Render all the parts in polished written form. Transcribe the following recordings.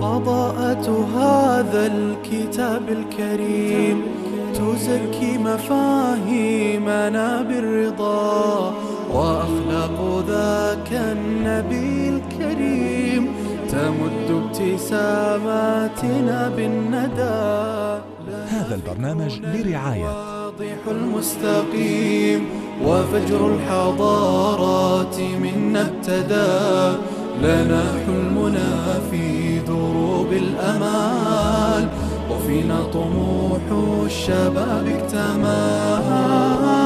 فضاءة هذا الكتاب الكريم تزكي مفاهيمنا بالرضا، وأخلاق ذاك النبي الكريم تمد ابتساماتنا بالندى. هذا البرنامج برعاية واضح المستقيم وفجر الحضارات منا ابتدى، لنا حلمنا في دروب الأمال، وفينا طموح الشباب اكتمل.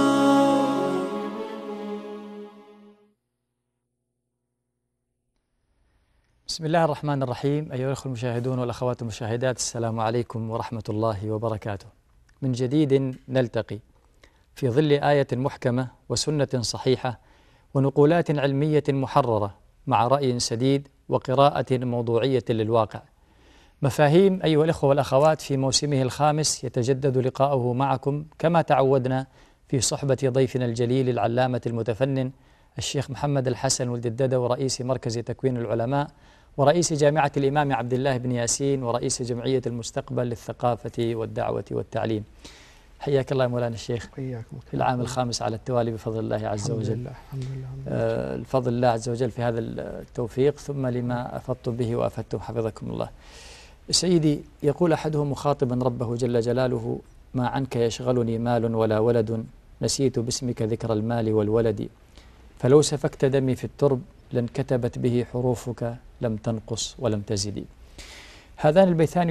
بسم الله الرحمن الرحيم. أيها الأخوة المشاهدون والأخوات المشاهدات، السلام عليكم ورحمة الله وبركاته. من جديد نلتقي في ظل آية محكمة وسنة صحيحة ونقولات علمية محررة مع رأي سديد وقراءة موضوعية للواقع. مفاهيم أيها الأخوة والأخوات في موسمه الخامس يتجدد لقاؤه معكم كما تعودنا في صحبة ضيفنا الجليل العلامة المتفنن الشيخ محمد الحسن ولد الددو، رئيس مركز تكوين العلماء ورئيس جامعة الإمام عبد الله بن ياسين ورئيس جمعية المستقبل للثقافة والدعوة والتعليم. حياك الله مولانا الشيخ في العام الخامس على التوالي بفضل الله عز وجل. الحمد لله. الفضل الله عز وجل في هذا التوفيق، ثم لما أفضتم به وأفدتم حفظكم الله. سيدي، يقول أحدهم مخاطبا ربه جل جلاله: ما عنك يشغلني مال ولا ولد، نسيت باسمك ذكر المال والولد، فلو سفكت دمي في الترب لانكتبت به حروفك لم تنقص ولم تزدي. هذان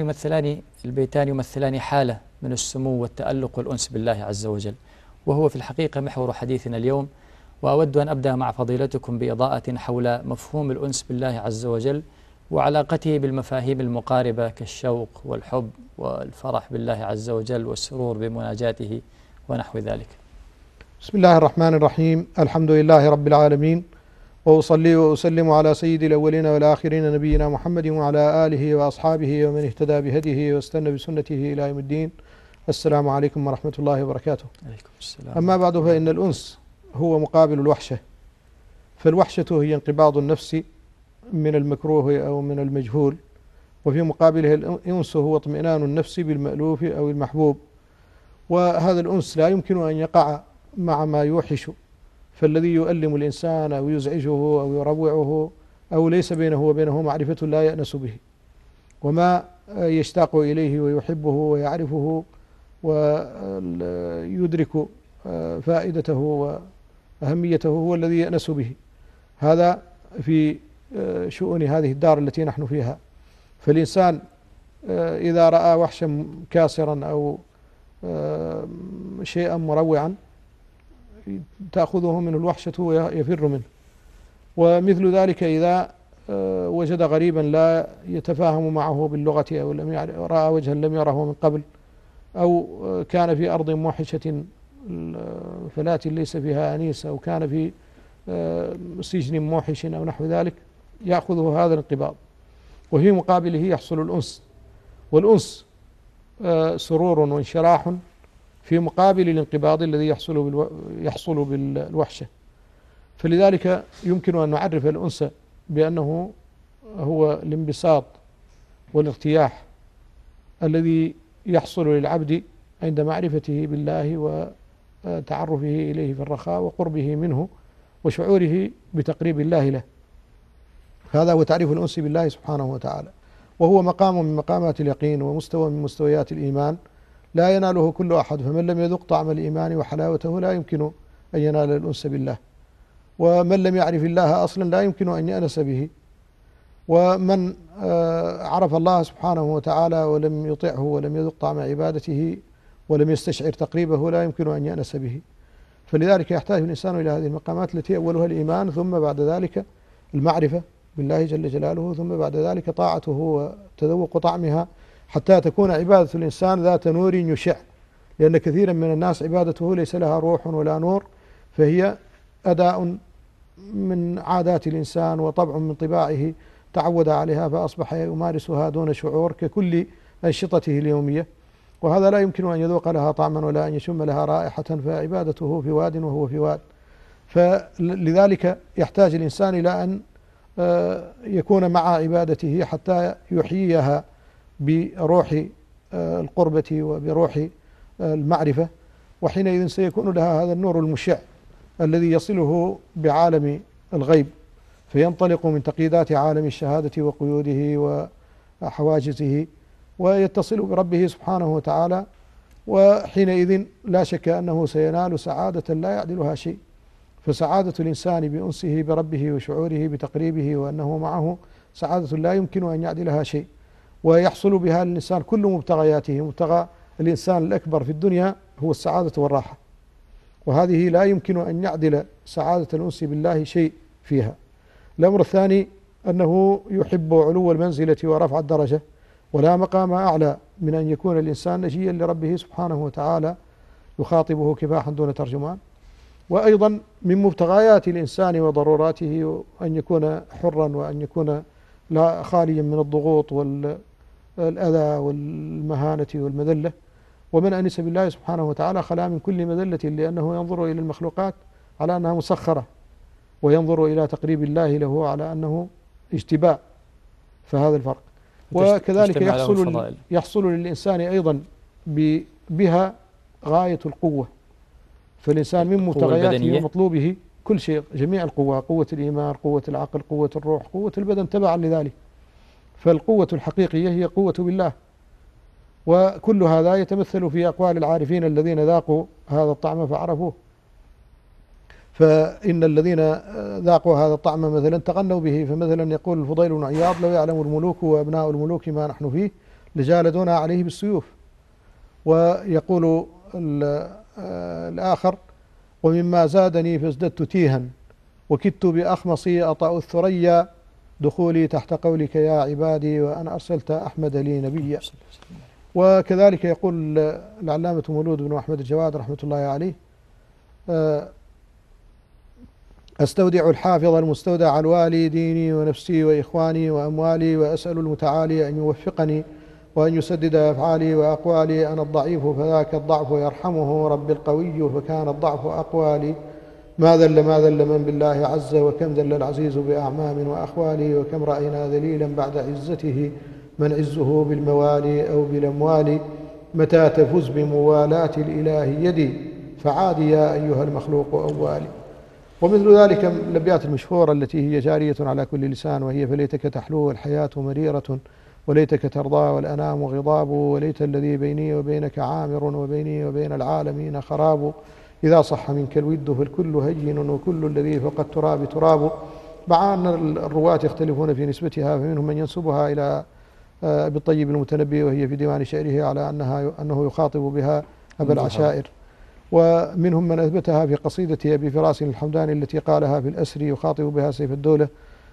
البيتان يمثلان حالة من السمو والتألق والأنس بالله عز وجل، وهو في الحقيقة محور حديثنا اليوم. وأود أن أبدأ مع فضيلتكم بإضاءة حول مفهوم الأنس بالله عز وجل وعلاقته بالمفاهيم المقاربة كالشوق والحب والفرح بالله عز وجل والسرور بمناجاته ونحو ذلك. بسم الله الرحمن الرحيم. الحمد لله رب العالمين، وأصلي وأسلم على سيد الأولين والآخرين نبينا محمد وعلى آله وأصحابه ومن اهتدى بهديه واستنى بسنته إلى يوم الدين. السلام عليكم ورحمة الله وبركاته. عليكم السلام. أما بعد، فإن الأنس هو مقابل الوحشة، فالوحشة هي انقباض النفس من المكروه أو من المجهول، وفي مقابله الأنس هو اطمئنان النفس بالمألوف أو المحبوب. وهذا الأنس لا يمكن أن يقع مع ما يوحش، فالذي يؤلم الإنسان أو يزعجه أو يروعه أو ليس بينه وبينه معرفة لا يأنس به، وما يشتاق إليه ويحبه ويعرفه ويدرك فائدته وأهميته هو الذي يأنس به. هذا في شؤون هذه الدار التي نحن فيها. فالإنسان إذا رأى وحشا كاسرا أو شيئا مروعا تأخذه منه الوحشة ويفر منه. ومثل ذلك إذا وجد غريبا لا يتفاهم معه باللغة أو رأى وجها لم يره من قبل، أو كان في أرض موحشة فلاة ليس فيها أنيس، أو كان في سجن موحش أو نحو ذلك، يأخذه هذا الانقباض، وفي مقابله يحصل الأنس. والأنس سرور وانشراح في مقابل الانقباض الذي يحصل بالوحشة. فلذلك يمكن أن نعرف الأنس بأنه هو الانبساط والارتياح الذي يحصل للعبد عند معرفته بالله وتعرفه إليه في الرخاء وقربه منه وشعوره بتقريب الله له. هذا هو تعريف الأنس بالله سبحانه وتعالى، وهو مقام من مقامات اليقين ومستوى من مستويات الإيمان لا يناله كل أحد. فمن لم يذق طعم الإيمان وحلاوته لا يمكن أن ينال الأنس بالله، ومن لم يعرف الله أصلا لا يمكن أن يأنس به. ومن عرف الله سبحانه وتعالى ولم يطعه ولم يذق طعم عبادته ولم يستشعر تقريبه لا يمكن أن يأنس به. فلذلك يحتاج الإنسان إلى هذه المقامات التي أولها الإيمان، ثم بعد ذلك المعرفة بالله جل جلاله، ثم بعد ذلك طاعته وتذوق طعمها، حتى تكون عبادة الإنسان ذات نور يشع. لأن كثيرا من الناس عبادته ليس لها روح ولا نور، فهي أداء من عادات الإنسان وطبع من طباعه تعود عليها فأصبح يمارسها دون شعور ككل أنشطته اليومية، وهذا لا يمكن أن يذوق لها طعما ولا أن يشم لها رائحة، فعبادته في واد وهو في واد. فلذلك يحتاج الإنسان إلى أن يكون مع عبادته حتى يحييها بروح القربة وبروح المعرفة، وحينئذ سيكون لها هذا النور المشع الذي يصله بعالم الغيب، فينطلق من تقييدات عالم الشهادة وقيوده وحواجزه ويتصل بربه سبحانه وتعالى، وحينئذ لا شك أنه سينال سعادة لا يعدلها شيء. فسعادة الإنسان بأنسه بربه وشعوره بتقريبه وأنه معه سعادة لا يمكن أن يعدلها شيء، ويحصل بها الإنسان كل مبتغياته. مبتغى الإنسان الأكبر في الدنيا هو السعادة والراحة، وهذه لا يمكن أن يعدل سعادة الأنس بالله شيء فيها. الأمر الثاني أنه يحب علو المنزلة ورفع الدرجة، ولا مقام أعلى من أن يكون الإنسان نجيا لربه سبحانه وتعالى يخاطبه كفاحا دون ترجمان. وأيضا من مبتغيات الإنسان وضروراته أن يكون حرا، وأن يكون لا خاليا من الضغوط والأذى والمهانة والمذلة. ومن أنس بالله سبحانه وتعالى خلا من كل مذلة، لأنه ينظر إلى المخلوقات على أنها مسخرة، وينظر إلى تقريب الله له على أنه اجتباء. فهذا الفرق. وكذلك يحصل للإنسان أيضا بها غاية القوة، فالإنسان من مبتغياته ومطلوبه كل شيء، جميع القوة، قوة الإيمان، قوة العقل، قوة الروح، قوة البدن تبعا لذلك. فالقوة الحقيقية هي قوة بالله، وكل هذا يتمثل في أقوال العارفين الذين ذاقوا هذا الطعم فعرفوه. فإن الذين ذاقوا هذا الطعم مثلا تغنوا به. فمثلا يقول الفضيل بن عياض: لو يعلم الملوك وأبناء الملوك ما نحن فيه لجالدونا عليه بالسيوف. ويقول الآخر: ومما زادني فازددت تيها وكدت بأخمصي أطأ الثريا دخولي تحت قولك يا عبادي وأن أرسلت أحمد لي نبيا. وكذلك يقول العلامة مولود بن أحمد الجواد رحمة الله عليه: أستودع الحافظ المستودع الوالي ديني ونفسي وإخواني وأموالي، وأسأل المتعالي أن يوفقني وأن يسدد أفعالي وأقوالي. أنا الضعيف فذاك الضعف يرحمه رب القوي، فكان الضعف أقوالي. ما ذل من بالله عز، وكم ذل العزيز بأعمام وأخوالي. وكم رأينا ذليلا بعد عزته من عزه بالموالي أو بالأموال. متى تفز بموالاة الإله يدي فعادي يا أيها المخلوق أوالي. ومثل ذلك الأبيات المشهورة التي هي جارية على كل لسان، وهي: فليتك تحلو الحياة مريرة وليتك ترضى والأنام غضاب، وليت الذي بيني وبينك عامر وبيني وبين العالمين خراب. إذا صح منك الود فالكل هين وكل الذي فوق التراب تراب. مع أن الرواة يختلفون في نسبتها، فمنهم من ينسبها إلى بالطيب المتنبي، وهي في ديوان شعره على أنه يخاطب بها أبا العشائر. ومنهم من أثبتها في قصيدة أبي فراس الحمداني التي قالها في الأسر يخاطب بها سيف الدولة: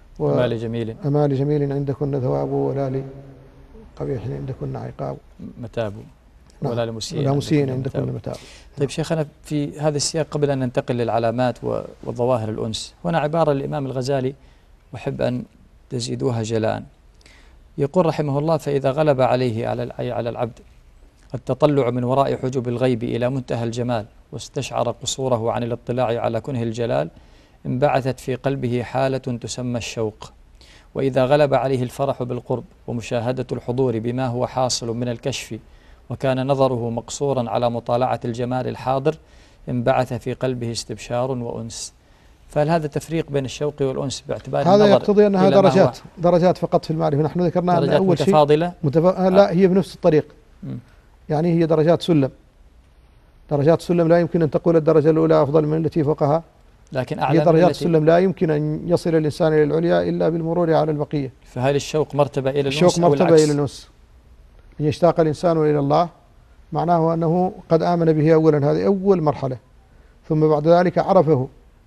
أمال جميل عندكن ثواب ولا لقبيح عندكن عقاب، متاب ولا لمسيء عندكن متاب. طيب شيخنا، في هذا السياق قبل أن ننتقل للعلامات وظواهر الأنس، هنا عبارة للإمام الغزالي أحب أن تزيدوها جلاء. يقول رحمه الله: فإذا غلب عليه على العبد التطلع من وراء حجب الغيب إلى منتهى الجمال، واستشعر قصوره عن الاطلاع على كنه الجلال، انبعثت في قلبه حالة تسمى الشوق. وإذا غلب عليه الفرح بالقرب ومشاهدة الحضور بما هو حاصل من الكشف، وكان نظره مقصورا على مطالعة الجمال الحاضر، انبعث في قلبه استبشار وأنس. فهل هذا تفريق بين الشوق والأنس باعتبار هذا يقتضي أنها درجات فقط في المعرفة؟ نحن ذكرنا أن أول شيء متفاضلة. لا، هي بنفس الطريق. يعني هي درجات سلم لا يمكن أن تقول الدرجة الأولى أفضل من التي فوقها، لكن هي درجات السلم لا يمكن أن يصل الإنسان إلى العليا إلا بالمرور على البقية. فهل الشوق مرتبة إلى الأنس؟ الشوق مرتبة إلى الأنس. أن يشتاق الإنسان إلى الله معناه أنه قد آمن به أولا، هذه أول مرحلة، ثم بعد ذلك عرفه،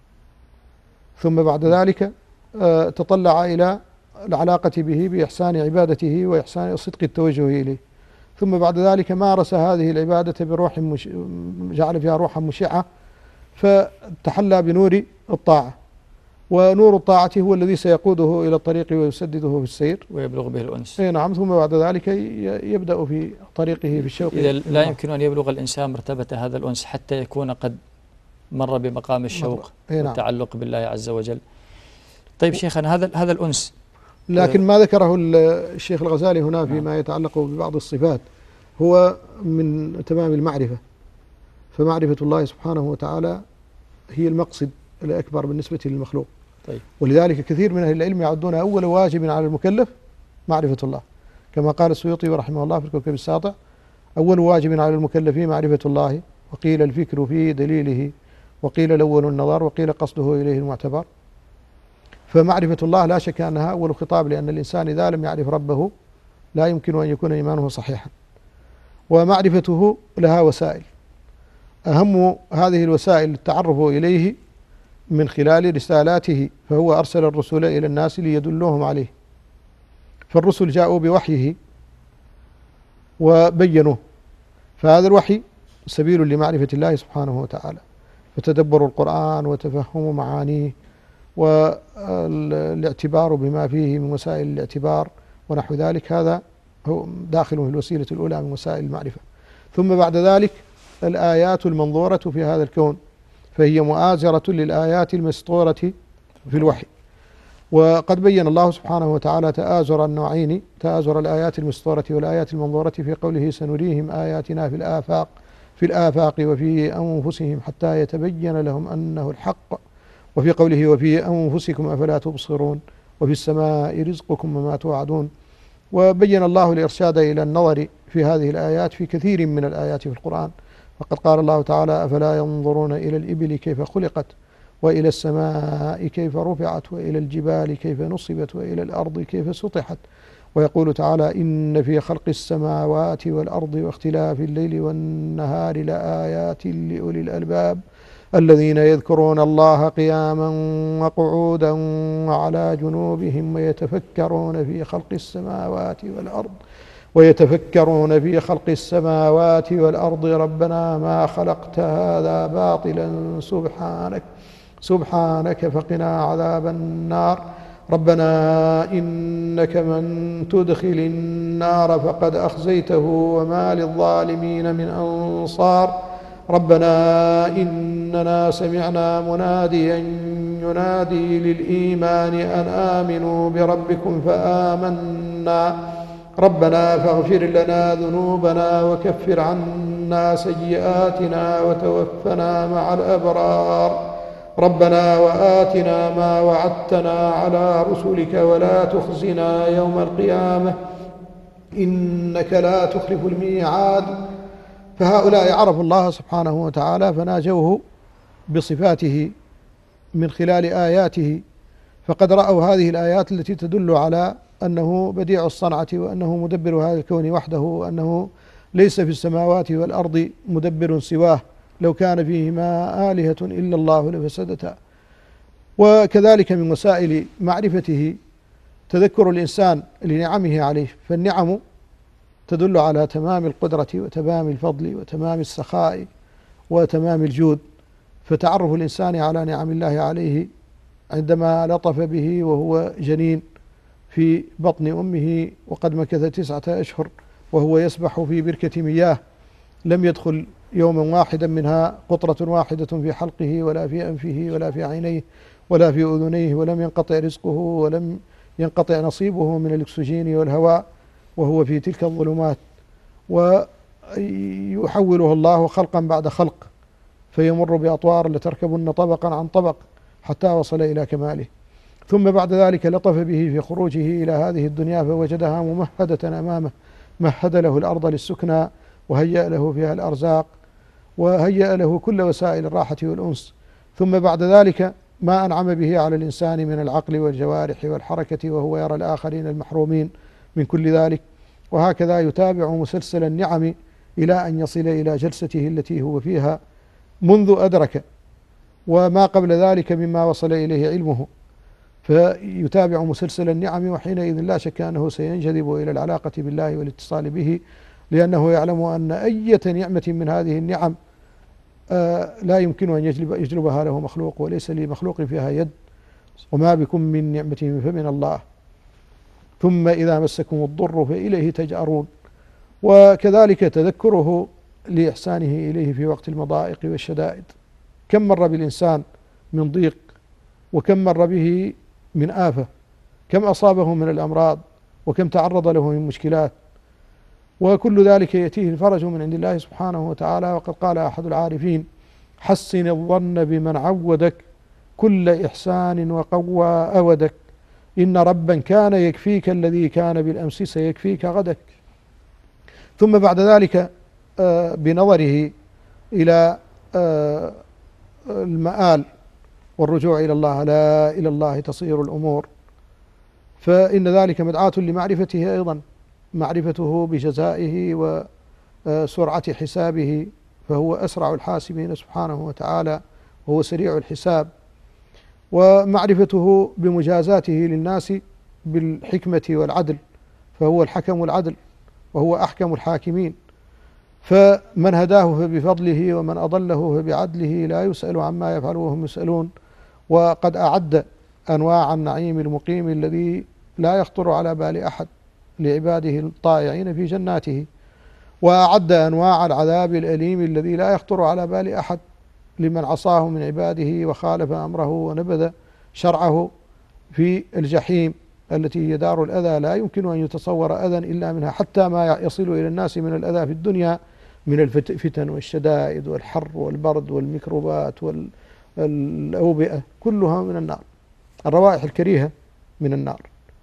ثم بعد ذلك تطلع إلى العلاقة به بإحسان عبادته وإحسان صدق التوجه إليه، ثم بعد ذلك مارس هذه العبادة بروح جعل فيها روحا مشعة، فتحلى بنور الطاعة، ونور الطاعة هو الذي سيقوده إلى الطريق ويسدده في السير ويبلغ به الأنس. نعم. ثم بعد ذلك يبدأ في طريقه في الشوق. إذا لا يمكن أن يبلغ الإنسان مرتبة هذا الأنس حتى يكون قد مر بمقام الشوق والتعلق بالله عز وجل. طيب شيخنا هذا الأنس، لكن ما ذكره الشيخ الغزالي هنا فيما يتعلق ببعض الصفات هو من تمام المعرفة، فمعرفة الله سبحانه وتعالى هي المقصد الأكبر بالنسبة للمخلوق. طيب. ولذلك كثير من أهل العلم يعدون أول واجب على المكلف معرفة الله، كما قال السيوطي رحمه الله في الكوكب الساطع: أول واجب على المكلف معرفة الله، وقيل الفكر في دليله، وقيل الأول النظر، وقيل قصده إليه المعتبر. فمعرفة الله لا شك أنها أول خطاب، لأن الإنسان إذا لم يعرف ربه لا يمكن أن يكون إيمانه صحيحا. ومعرفته لها وسائل، أهم هذه الوسائل التعرف إليه من خلال رسالاته، فهو أرسل الرسل إلى الناس ليدلوهم عليه، فالرسل جاءوا بوحيه وبينوه، فهذا الوحي سبيل لمعرفة الله سبحانه وتعالى، فتدبر القرآن وتفهم معانيه والاعتبار بما فيه من وسائل الاعتبار ونحو ذلك، هذا هو داخل في الوسيلة الأولى من وسائل المعرفة. ثم بعد ذلك الآيات المنظورة في هذا الكون، فهي مؤازرة للآيات المسطورة في الوحي. وقد بين الله سبحانه وتعالى تآزر النوعين، تآزر الآيات المسطورة والآيات المنظورة، في قوله: سنريهم آياتنا في الآفاق وفي أنفسهم حتى يتبين لهم أنه الحق، وفي قوله: وفي أنفسكم أفلا تبصرون، وفي السماء رزقكم وما توعدون. وبين الله الإرشاد إلى النظر في هذه الآيات في كثير من الآيات في القرآن، فقد قال الله تعالى: أفلا ينظرون إلى الإبل كيف خلقت، وإلى السماء كيف رفعت، وإلى الجبال كيف نصبت، وإلى الأرض كيف سطحت. ويقول تعالى: إن في خلق السماوات والأرض واختلاف الليل والنهار لآيات لأولي الألباب الذين يذكرون الله قياما وقعودا وعلى جنوبهم ويتفكرون في خلق السماوات والأرض ربنا ما خلقت هذا باطلا سبحانك فقنا عذاب النار ربنا إنك من تدخل النار فقد أخزيته وما للظالمين من أنصار ربنا إننا سمعنا مناديا ينادي للإيمان أن آمنوا بربكم فآمنا ربنا فاغفر لنا ذنوبنا وكفر عنا سيئاتنا وتوفنا مع الأبرار ربنا وآتنا ما وعدتنا على رسلك ولا تخزنا يوم القيامة إنك لا تخلف الميعاد. فهؤلاء عرفوا الله سبحانه وتعالى فناجوه بصفاته من خلال آياته، فقد رأوا هذه الآيات التي تدل على أنه بديع الصنعة وأنه مدبر هذا الكون وحده، وأنه ليس في السماوات والأرض مدبر سواه، لو كان فيهما آلهة إلا الله لفسدتا. وكذلك من وسائل معرفته تذكر الإنسان لنعمه عليه، فالنعم تدل على تمام القدرة وتمام الفضل وتمام السخاء وتمام الجود، فتعرف الإنسان على نعم الله عليه عندما لطف به وهو جنين في بطن أمه وقد مكث 9 أشهر وهو يسبح في بركة مياه لم يدخل يوما واحدا منها قطرة واحدة في حلقه ولا في أنفه ولا في عينيه ولا في أذنيه، ولم ينقطع رزقه ولم ينقطع نصيبه من الأكسجين والهواء وهو في تلك الظلمات، ويحوله الله خلقا بعد خلق فيمر بأطوار لتركبن طبقا عن طبق حتى وصل إلى كماله. ثم بعد ذلك لطف به في خروجه إلى هذه الدنيا فوجدها ممهدة أمامه، مهد له الأرض للسكنى وهيأ له فيها الأرزاق وهيأ له كل وسائل الراحة والأنس. ثم بعد ذلك ما أنعم به على الإنسان من العقل والجوارح والحركة وهو يرى الآخرين المحرومين من كل ذلك. وهكذا يتابع مسلسل النعم إلى أن يصل إلى جلسته التي هو فيها منذ أدرك وما قبل ذلك مما وصل إليه علمه، فيتابع مسلسل النعم، وحينئذ لا شك أنه سينجذب إلى العلاقة بالله والاتصال به، لأنه يعلم أن أي نعمة من هذه النعم لا يمكن أن يجلبها له مخلوق، وليس لمخلوق فيها يد، وما بكم من نعمة فمن الله، ثم إذا مسكم الضر فإليه تجأرون. وكذلك تذكره لإحسانه إليه في وقت المضائق والشدائد، كم مر بالإنسان من ضيق وكم مر به من آفة، كم أصابه من الأمراض، وكم تعرض له من مشكلات، وكل ذلك يأتيه الفرج من عند الله سبحانه وتعالى. وقد قال أحد العارفين: حسن الظن بمن عودك كل إحسان وقوى أودك، إن ربا كان يكفيك الذي كان بالأمس سيكفيك غدك. ثم بعد ذلك بنظره إلى المآل والرجوع إلى الله، لا إلى الله تصير الأمور، فإن ذلك مدعاة لمعرفته أيضا، معرفته بجزائه وسرعة حسابه، فهو أسرع الحاسبين سبحانه وتعالى، وهو سريع الحساب، ومعرفته بمجازاته للناس بالحكمة والعدل، فهو الحكم العدل وهو أحكم الحاكمين. فمن هداه فبفضله، ومن أضله فبعدله، لا يسأل عما يفعل وهم يسألون. وقد أعد أنواع النعيم المقيم الذي لا يخطر على بال أحد لعباده الطائعين في جناته، وأعد أنواع العذاب الأليم الذي لا يخطر على بال أحد لمن عصاه من عباده وخالف أمره ونبذ شرعه في الجحيم التي هي دار الأذى، لا يمكن أن يتصور أذى إلا منها، حتى ما يصل إلى الناس من الأذى في الدنيا من الفتن والشدائد والحر والبرد والميكروبات والأوبئة، كلها من النار، الروائح الكريهة من النار،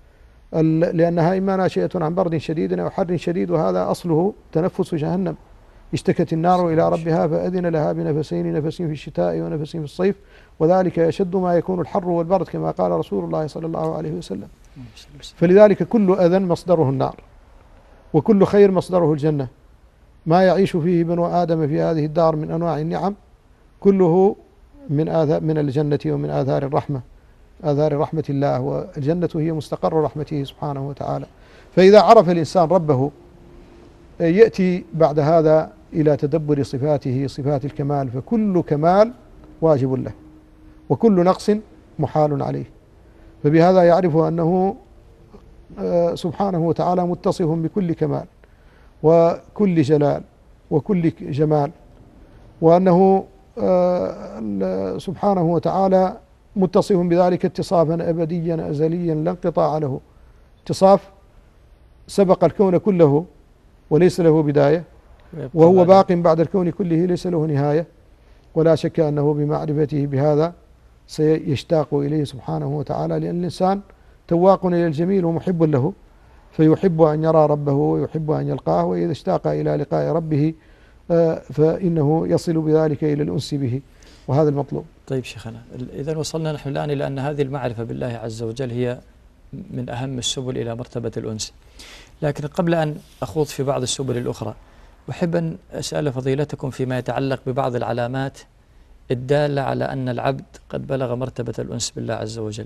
لأنها إما ناشئة عن برد شديد أو حر شديد، وهذا أصله تنفس جهنم. اشتكت النار إلى ربها فأذن لها بنفسين، نفس في الشتاء ونفس في الصيف، وذلك أشد ما يكون الحر والبرد كما قال رسول الله صلى الله عليه وسلم. فلذلك كل أذى مصدره النار، وكل خير مصدره الجنة. ما يعيش فيه بنو آدم في هذه الدار من أنواع النعم كله من الجنة ومن آثار الرحمة، آثار رحمة الله، والجنة هي مستقر رحمته سبحانه وتعالى. فإذا عرف الإنسان ربه يأتي بعد هذا إلى تدبر صفاته، صفات الكمال، فكل كمال واجب له، وكل نقص محال عليه. فبهذا يعرف أنه سبحانه وتعالى متصف بكل كمال وكل جلال وكل جمال، وأنه سبحانه وتعالى متصف بذلك اتصافا أبديا أزليا لا انقطاع له، اتصاف سبق الكون كله وليس له بداية، وهو باق بعد الكون كله ليس له نهاية. ولا شك أنه بمعرفته بهذا سيشتاق إليه سبحانه وتعالى، لأن الإنسان تواق إلى الجميل ومحب له، فيحب أن يرى ربه ويحب أن يلقاه، وإذا اشتاق إلى لقاء ربه فإنه يصل بذلك إلى الأنس به، وهذا المطلوب. طيب شيخنا، إذا وصلنا نحن الآن إلى أن هذه المعرفة بالله عز وجل هي من أهم السبل إلى مرتبة الأنس، لكن قبل أن أخوض في بعض السبل الأخرى أحب أن أسأل فضيلتكم فيما يتعلق ببعض العلامات الدالة على أن العبد قد بلغ مرتبة الأنس بالله عز وجل.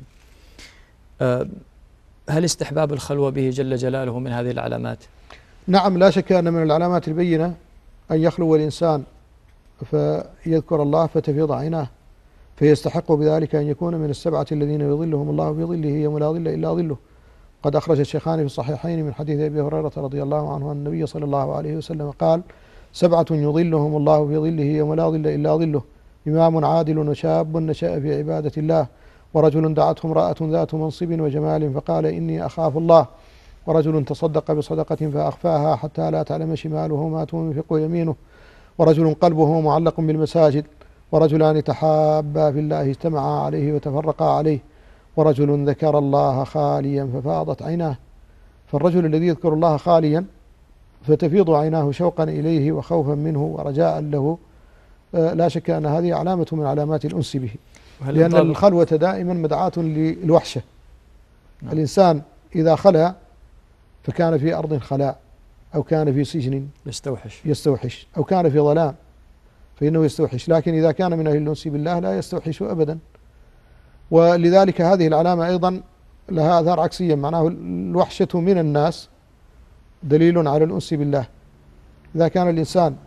هل استحباب الخلوة به جل جلاله من هذه العلامات؟ نعم، لا شك أن من العلامات البينة أن يخلو الإنسان فيذكر الله فتفيض عيناه، فيستحق بذلك أن يكون من السبعة الذين يظلهم الله بظله يوم لا ظل إلا ظله. قد أخرج الشيخان في الصحيحين من حديث أبي هريرة رضي الله عنه أن النبي صلى الله عليه وسلم قال: 7 يظلهم الله في ظله يوم لا ظل إلا ظله: إمام عادل، وشاب نشأ في عبادة الله، ورجل دعته امرأة ذات منصب وجمال فقال إني أخاف الله، ورجل تصدق بصدقة فأخفاها حتى لا تعلم شماله ما تنفق يمينه، ورجل قلبه معلق بالمساجد، ورجلان تحابا في الله اجتمعا عليه وتفرقا عليه، ورجل ذكر الله خاليا ففاضت عيناه. فالرجل الذي يذكر الله خاليا فتفيض عيناه شوقا إليه وخوفا منه ورجاء له، لا شك أن هذه علامة من علامات الأنس به، لأن الخلوة دائما مدعاة للوحشة. الإنسان إذا خلا فكان في أرض خلاء، أو كان في سجن يستوحش، أو كان في ظلام فإنه يستوحش، لكن إذا كان من أهل الأنس بالله لا يستوحش أبدا. ولذلك هذه العلامة أيضا لها آثار عكسية، معناه الوحشة من الناس دليل على الأنس بالله. إذا كان الإنسان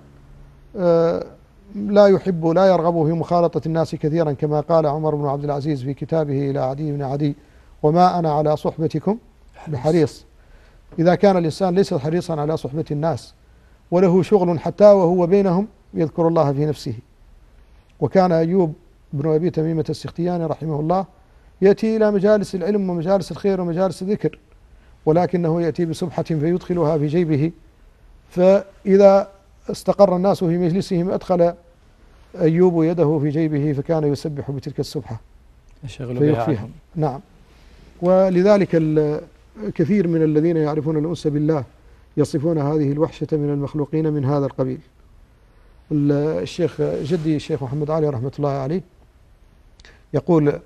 لا يحب لا يرغب في مخالطة الناس كثيرا، كما قال عمر بن عبد العزيز في كتابه إلى عدي بن عدي: وما أنا على صحبتكم بحريص. إذا كان الإنسان ليس حريصا على صحبة الناس وله شغل حتى وهو بينهم يذكر الله في نفسه. وكان أيوب بن أبي تميمة السختياني رحمه الله يأتي إلى مجالس العلم ومجالس الخير ومجالس الذكر، ولكنه يأتي بسبحة فيدخلها في جيبه، فإذا استقر الناس في مجلسهم أدخل أيوب يده في جيبه فكان يسبح بتلك السبحة فيخفيها. نعم. ولذلك كثير من الذين يعرفون الأنس بالله يصفون هذه الوحشة من المخلوقين من هذا القبيل. الشيخ جدي الشيخ محمد علي رحمة الله عليه يقول: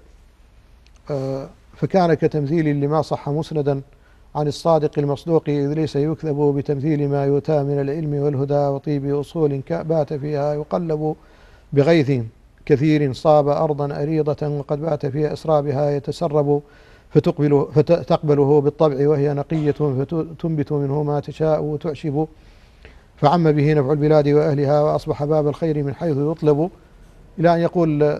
فكان كتمثيل لما صح مسندا عن الصادق المصدوق، إذ ليس يكذب بتمثيل ما يؤتى من العلم والهدى وطيب أصول بات فيها يقلب بغيث كثير صاب أرضا أريضة، وقد بات فيها إسرابها يتسرب، فتقبله بالطبع وهي نقية، فتنبت منه ما تشاء وتعشب، فعم به نفع البلاد وأهلها، وأصبح باب الخير من حيث يطلب، إلى أن يقول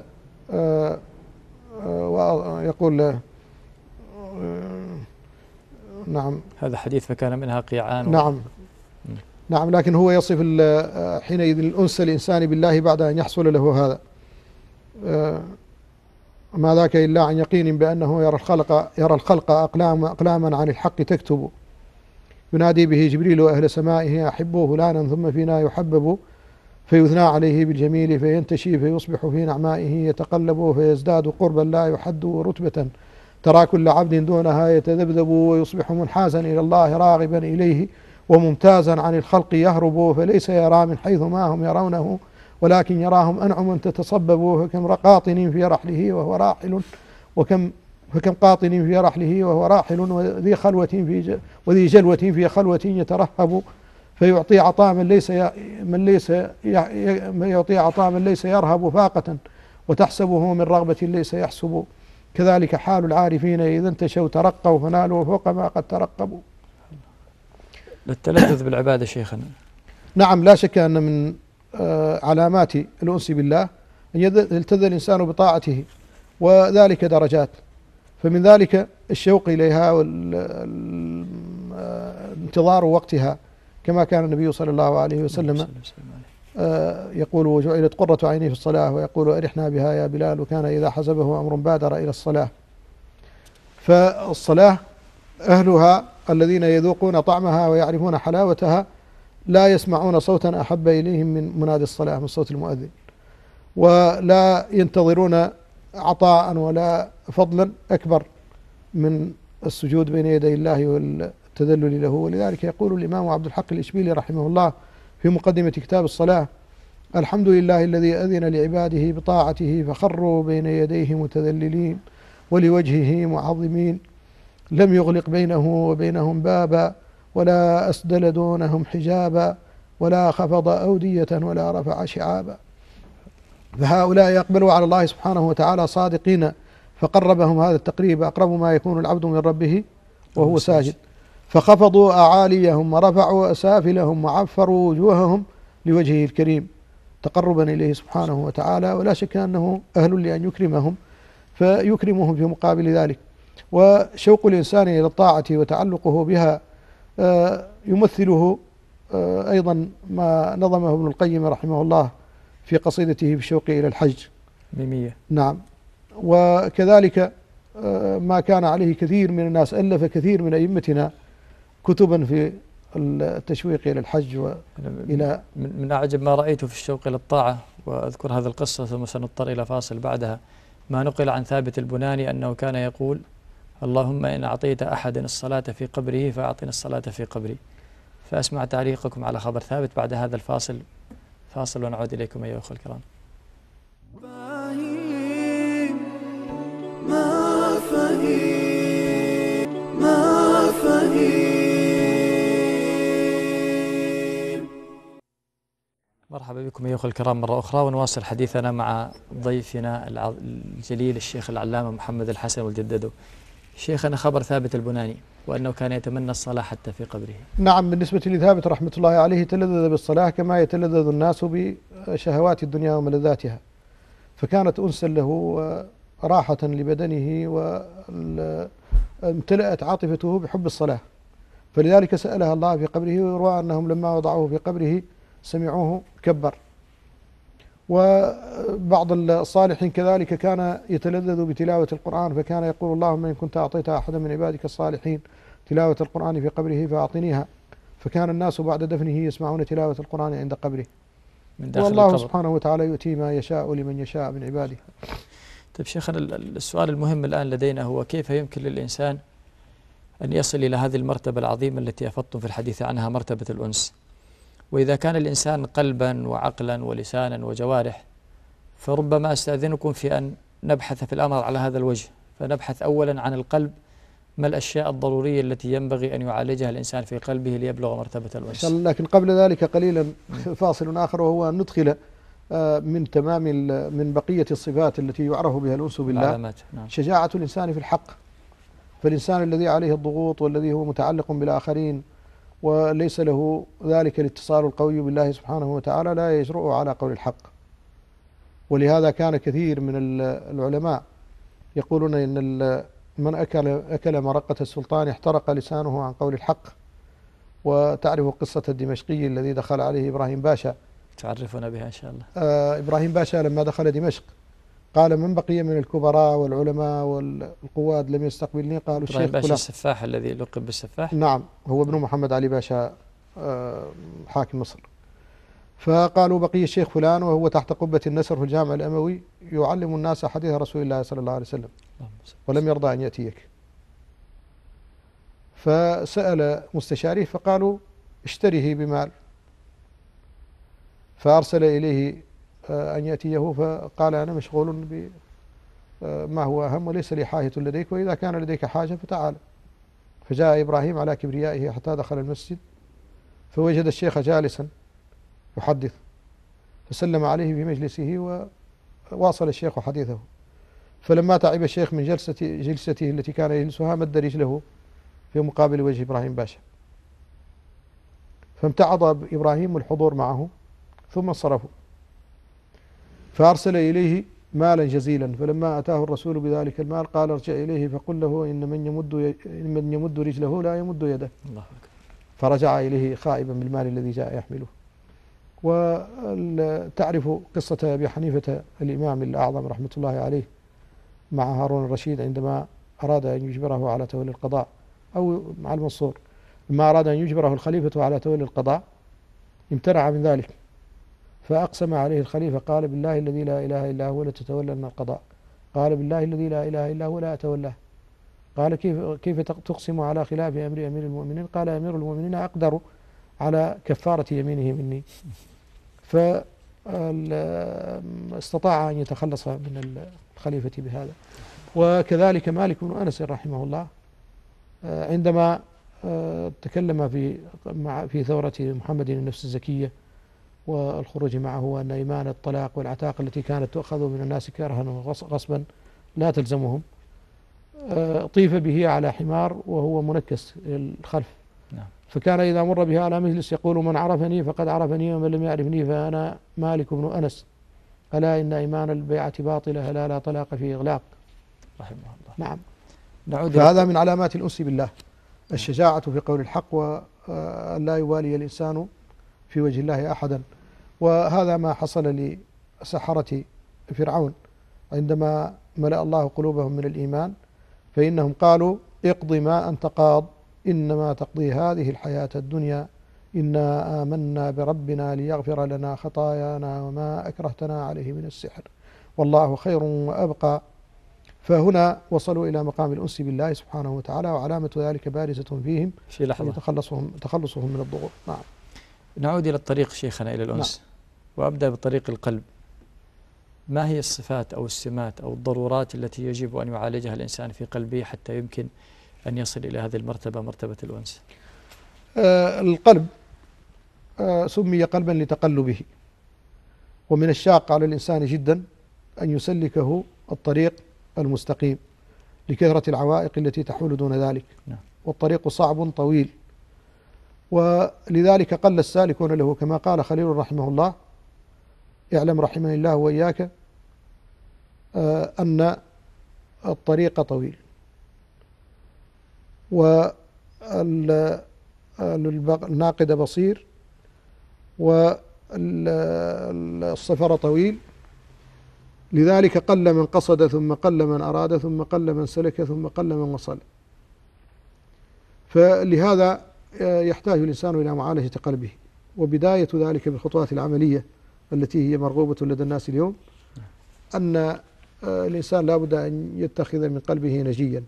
نعم. هذا حديث فكان منها قيعان. نعم. نعم. لكن هو يصف حينئذ الأنس الإنسان بالله بعد أن يحصل له هذا، ما ذاك إلا عن يقين بأنه يرى الخلق أقلاما عن الحق تكتب، ينادي به جبريل أهل سمائه أحبوه فلانا ثم فينا يحبب، فيثنى عليه بالجميل فينتشي فيصبح في نعمائه يتقلب، فيزداد قربا لا يحد رتبة، ترى كل عبد دونها يتذبذب، ويصبح منحازا إلى الله راغبا إليه، وممتازا عن الخلق يهرب، فليس يرى من حيث ما هم يرونه، ولكن يراهم أنعما تتصبب، فكم قاطن في رحله وهو راحل، فكم قاطن في رحله وهو راحل، وذي جلوة في خلوة يترهب، فيعطي عطاء من ليس يرهب فاقة، وتحسبه من رغبة ليس يحسب، كذلك حال العارفين إذا انتشوا ترقوا فنالوا فوق ما قد ترقبوا. للتلذذ بالعبادة شيخنا. نعم. لا شك أن من علامات الأنس بالله أن يلتذ الإنسان بطاعته، وذلك درجات، فمن ذلك الشوق إليها والانتظار وقتها، كما كان النبي صلى الله عليه وسلم يقول: وجعلت قرة عيني في الصلاة، ويقول: أرحنا بها يا بلال، وكان إذا حزبه أمر بادر إلى الصلاة. فالصلاة أهلها الذين يذوقون طعمها ويعرفون حلاوتها لا يسمعون صوتا أحب إليهم من منادي الصلاة، من صوت المؤذن، ولا ينتظرون عطاء ولا فضلا أكبر من السجود بين يدي الله والتذلل له. ولذلك يقول الإمام عبد الحق الإشبيلي رحمه الله في مقدمة كتاب الصلاة: الحمد لله الذي أذن لعباده بطاعته، فخروا بين يديه متذللين، ولوجهه معظمين، لم يغلق بينه وبينهم بابا، ولا أسدل دونهم حجابا، ولا خفض أودية ولا رفع شعابا. فهؤلاء يقبلوا على الله سبحانه وتعالى صادقين، فقربهم هذا التقريب أقرب ما يكون العبد من ربه وهو ساجد، فخفضوا أعاليهم ورفعوا أسافلهم وعفروا وجوههم لوجهه الكريم تقربا إليه سبحانه وتعالى، ولا شك أنه أهل لأن يكرمهم، فيكرمهم في مقابل ذلك. وشوق الإنسان إلى الطاعة وتعلقه بها يمثله أيضا ما نظمه ابن القيم رحمه الله في قصيدته في الشوق إلى الحج. نعم. وكذلك ما كان عليه كثير من الناس، ألف كثير من أئمتنا كتبا في التشويق إلى الحج وإلى من أعجب ما رأيته في الشوق إلى الطاعة، وأذكر هذه القصة ثم سنضطر إلى فاصل بعدها، ما نقل عن ثابت البناني أنه كان يقول: اللهم إن أعطيت أحد الصلاة في قبره فأعطنا الصلاة في قبري. فأسمع تعليقكم على خبر ثابت بعد هذا الفاصل. فاصل ونعود إليكم أيها الأخوة الكرام. ما فهيم. مرحبا بكم أيها الأخوة الكرام مرة أخرى، ونواصل حديثنا مع ضيفنا الجليل الشيخ العلامة محمد الحسن والجددو. شيخنا، خبر ثابت البناني وأنه كان يتمنى الصلاة حتى في قبره. نعم. بالنسبة لثابت رحمة الله عليه تلذذ بالصلاة كما يتلذذ الناس بشهوات الدنيا وملذاتها، فكانت أنسا له وراحة لبدنه، وامتلأت عاطفته بحب الصلاة، فلذلك سألها الله في قبره، ويروى أنهم لما وضعوه في قبره سمعوه كبر. وبعض الصالحين كذلك كان يتلذذ بتلاوة القرآن، فكان يقول اللهم إن كنت أعطيت أحدا من عبادك الصالحين تلاوة القرآن في قبره فأعطنيها، فكان الناس بعد دفنه يسمعون تلاوة القرآن عند قبره. من داخل والله القبر سبحانه وتعالى يؤتي ما يشاء لمن يشاء من عباده. طيب شيخنا، السؤال المهم الآن لدينا هو كيف يمكن للإنسان أن يصل إلى هذه المرتبة العظيمة التي أفضتم في الحديث عنها، مرتبة الأنس؟ وإذا كان الإنسان قلبا وعقلا ولسانا وجوارح، فربما أستأذنكم في أن نبحث في الأمر على هذا الوجه، فنبحث أولا عن القلب، ما الأشياء الضرورية التي ينبغي أن يعالجها الإنسان في قلبه ليبلغ مرتبة الأنس؟ لكن قبل ذلك قليلا فاصل آخر، وهو أن ندخل من تمام من بقية الصفات التي يعرف بها الأنس بالله نعم. شجاعة الإنسان في الحق. فالإنسان الذي عليه الضغوط والذي هو متعلق بالآخرين وليس له ذلك الاتصال القوي بالله سبحانه وتعالى لا يجرؤ على قول الحق. ولهذا كان كثير من العلماء يقولون إن من أكل مرقة السلطان احترق لسانه عن قول الحق. وتعرف قصة الدمشقي الذي دخل عليه إبراهيم باشا، تعرفنا بها إن شاء الله. إبراهيم باشا لما دخل دمشق قال من بقي من الكبراء والعلماء والقواد لم يستقبلني؟ قالوا الشيخ باشا فلان. السفاح الذي لقب بالسفاح. نعم، هو ابن محمد علي باشا حاكم مصر. فقالوا بقي الشيخ فلان وهو تحت قبة النسر في الجامع الأموي يعلم الناس حديث رسول الله صلى الله عليه وسلم ولم يرضى أن يأتيك. فسأل مستشاريه فقالوا اشتريه بمال، فأرسل إليه أن يأتيه، فقال أنا مشغول بما هو أهم وليس لي حاجة لديك، وإذا كان لديك حاجة فتعال. فجاء إبراهيم على كبريائه حتى دخل المسجد فوجد الشيخ جالسا يحدث، فسلم عليه في مجلسه وواصل الشيخ حديثه. فلما تعب الشيخ من جلسته التي كان يجلسها مد رجله في مقابل وجه إبراهيم باشا، فامتعض إبراهيم الحضور معه ثم انصرفوا، فأرسل إليه مالا جزيلا. فلما أتاه الرسول بذلك المال قال ارجع إليه فقل له إن من يمد رجله لا يمد يده. الله أكبر. فرجع إليه خائبا بالمال الذي جاء يحمله. وتعرف قصة أبي حنيفة الإمام الأعظم رحمة الله عليه مع هارون الرشيد عندما أراد أن يجبره على تولي القضاء، أو مع المنصور لما أراد أن يجبره الخليفة على تولي القضاء امتنع من ذلك، فأقسم عليه الخليفة قال بالله الذي لا إله إلا هو لتتولن القضاء. قال بالله الذي لا إله إلا هو لا أتولاه. قال كيف تقسم على خلاف أمر أمير المؤمنين؟ قال أمير المؤمنين أقدر على كفارة يمينه مني. فاستطاع أن يتخلص من الخليفة بهذا. وكذلك مالك بن أنس رحمه الله عندما تكلم في ثورة محمد النفس الزكية والخروج معه، وأن إيمان الطلاق والعتاق التي كانت تؤخذ من الناس كرها وغصبا لا تلزمهم، طيف به على حمار وهو منكس الخلف. نعم. فكان إذا مر بها على مجلس يقول من عرفني فقد عرفني ومن لم يعرفني فأنا مالك بن أنس، ألا إن إيمان البيعة باطلة لا طلاق في إغلاق. رحمه الله. نعم. فهذا من علامات الأنس بالله الشجاعة في قول الحق، وأن لا يوالي الإنسان في وجه الله أحدا. وهذا ما حصل لسحرة فرعون عندما ملأ الله قلوبهم من الإيمان، فإنهم قالوا اقض ما أنت قاض إنما تقضي هذه الحياة الدنيا إنا آمنا بربنا ليغفر لنا خطايانا وما أكرهتنا عليه من السحر والله خير وأبقى. فهنا وصلوا إلى مقام الأنس بالله سبحانه وتعالى، وعلامة ذلك بارزة فيهم في لحظة تخلصهم من الضغوط. نعم. نعود إلى الطريق شيخنا، إلى الأنس. نعم. وأبدأ بطريق القلب. ما هي الصفات أو السمات أو الضرورات التي يجب أن يعالجها الإنسان في قلبه حتى يمكن أن يصل إلى هذه المرتبة، مرتبة الأنس؟ القلب سمي قلبا لتقلبه، ومن الشاق على الإنسان جدا أن يسلكه الطريق المستقيم لكثرة العوائق التي تحول دون ذلك. نعم. والطريق صعب طويل، ولذلك قل السالكون له، كما قال خليل رحمه الله اعلم رحمه الله وإياك أن الطريق طويل والناقد بصير السفر طويل، لذلك قل من قصد ثم قل من أراد ثم قل من سلك ثم قل من وصل. فلهذا يحتاج الإنسان إلى معالجة قلبه، وبداية ذلك بالخطوات العملية التي هي مرغوبة لدى الناس اليوم، أن الإنسان لا بد أن يتخذ من قلبه نجيا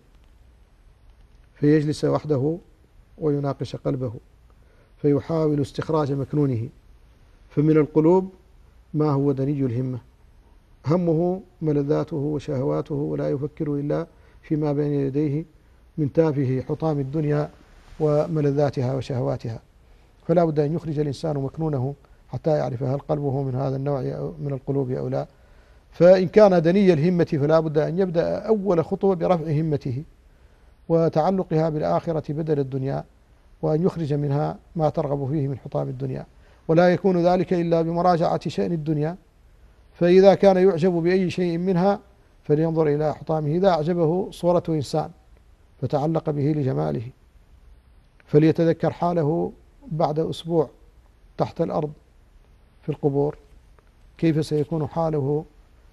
فيجلس وحده ويناقش قلبه فيحاول استخراج مكنونه. فمن القلوب ما هو دني الهمة، همه ملذاته وشهواته، ولا يفكر إلا فيما بين يديه من تافه حطام الدنيا وملذاتها وشهواتها. فلا بد أن يخرج الإنسان مكنونه حتى يعرف هل قلبه من هذا النوع من القلوب أو لا. فإن كان دني الهمة فلا بد أن يبدأ أول خطوة برفع همته وتعلقها بالآخرة بدل الدنيا، وأن يخرج منها ما ترغب فيه من حطام الدنيا، ولا يكون ذلك إلا بمراجعة شأن الدنيا. فإذا كان يعجب بأي شيء منها فلينظر إلى حطامه. إذا أعجبه صورة إنسان فتعلق به لجماله فليتذكر حاله بعد أسبوع تحت الأرض في القبور، كيف سيكون حاله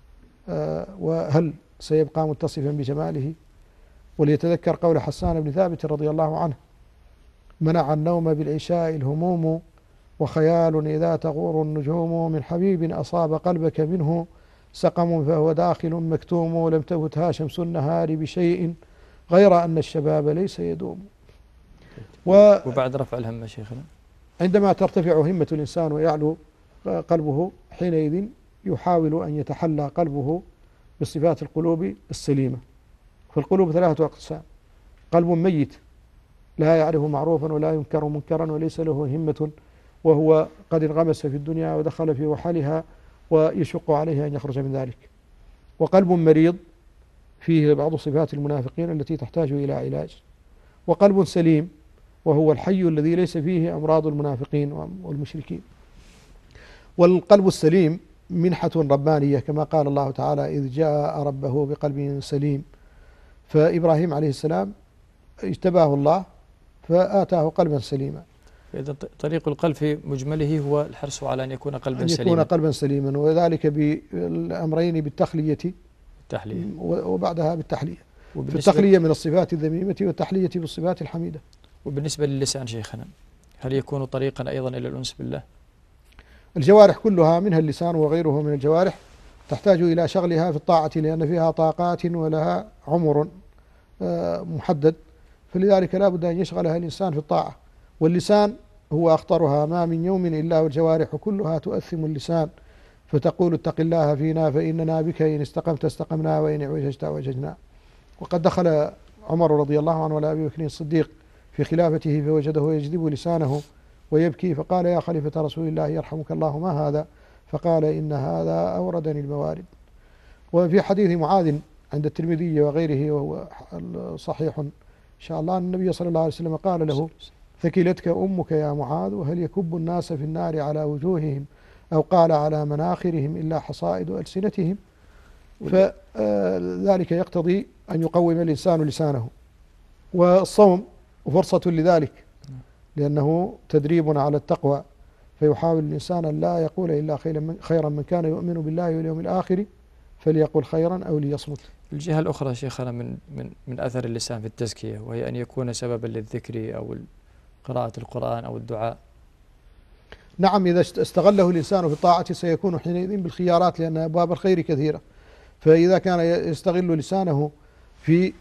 وهل سيبقى متصفا بجماله. وليتذكر قول حسان بن ثابت رضي الله عنه: منع النوم بالعشاء الهموم، وخيال إذا تغور النجوم، من حبيب أصاب قلبك منه سقم فهو داخل مكتوم، ولم تفتها شمس النهار بشيء غير أن الشباب ليس يدوم. وبعد رفع الهمة شيخنا، عندما ترتفع همة الإنسان ويعلو قلبه حينئذ يحاول أن يتحلى قلبه بصفات القلوب السليمة. فالقلوب ثلاثة أقسام: قلب ميت لا يعرف معروفا ولا ينكر منكرا وليس له همة، وهو قد انغمس في الدنيا ودخل في وحلها ويشق عليه أن يخرج من ذلك. وقلب مريض فيه بعض صفات المنافقين التي تحتاج إلى علاج. وقلب سليم وهو الحي الذي ليس فيه أمراض المنافقين والمشركين. والقلب السليم منحة ربانية كما قال الله تعالى: إذ جاء ربه بقلب سليم. فإبراهيم عليه السلام اجتباه الله فآتاه قلبا سليما. إذا طريق القلب في مجمله هو الحرص على أن يكون قلبا سليما، أن يكون قلبا سليما، وذلك بالأمرين: بالتخلية وبعدها بالتحلية. في التخلية من الصفات الذميمة والتحلية بالصفات الحميدة. وبالنسبة للسان شيخنا، هل يكون طريقا أيضا إلى الأنس بالله؟ الجوارح كلها منها اللسان وغيره من الجوارح تحتاج إلى شغلها في الطاعة، لأن فيها طاقات ولها عمر محدد، فلذلك لا بد أن يشغلها الإنسان في الطاعة. واللسان هو أخطرها، ما من يوم إلا والجوارح كلها تؤثم اللسان، فتقول: اتق الله فينا فإننا بك إن استقمت استقمنا وإن اعوججت اعوججنا. وقد دخل عمر رضي الله عنه على أبي بكر الصديق في خلافته فوجده يجذب لسانه ويبكي، فقال: يا خليفة رسول الله يرحمك الله ما هذا؟ فقال: إن هذا أوردني الموارد. وفي حديث معاذ عند الترمذي وغيره وهو صحيح إن شاء الله، أن النبي صلى الله عليه وسلم قال له: ثكلتك أمك يا معاذ، وهل يكب الناس في النار على وجوههم أو قال على مناخرهم إلا حصائد ألسنتهم. فذلك يقتضي أن يقوم الإنسان لسانه. والصوم فرصة لذلك، لأنه تدريب على التقوى، فيحاول الإنسان أن لا يقول إلا خيرا من كان يؤمن بالله واليوم الآخر فليقل خيرا أو ليصمت. الجهة الأخرى شيخنا من أثر اللسان في التزكية، وهي أن يكون سببا للذكر أو قراءة القرآن أو الدعاء. نعم، إذا استغله الإنسان في الطاعة سيكون حينئذ بالخيارات، لأن أبواب الخير كثيرة. فإذا كان يستغل لسانه في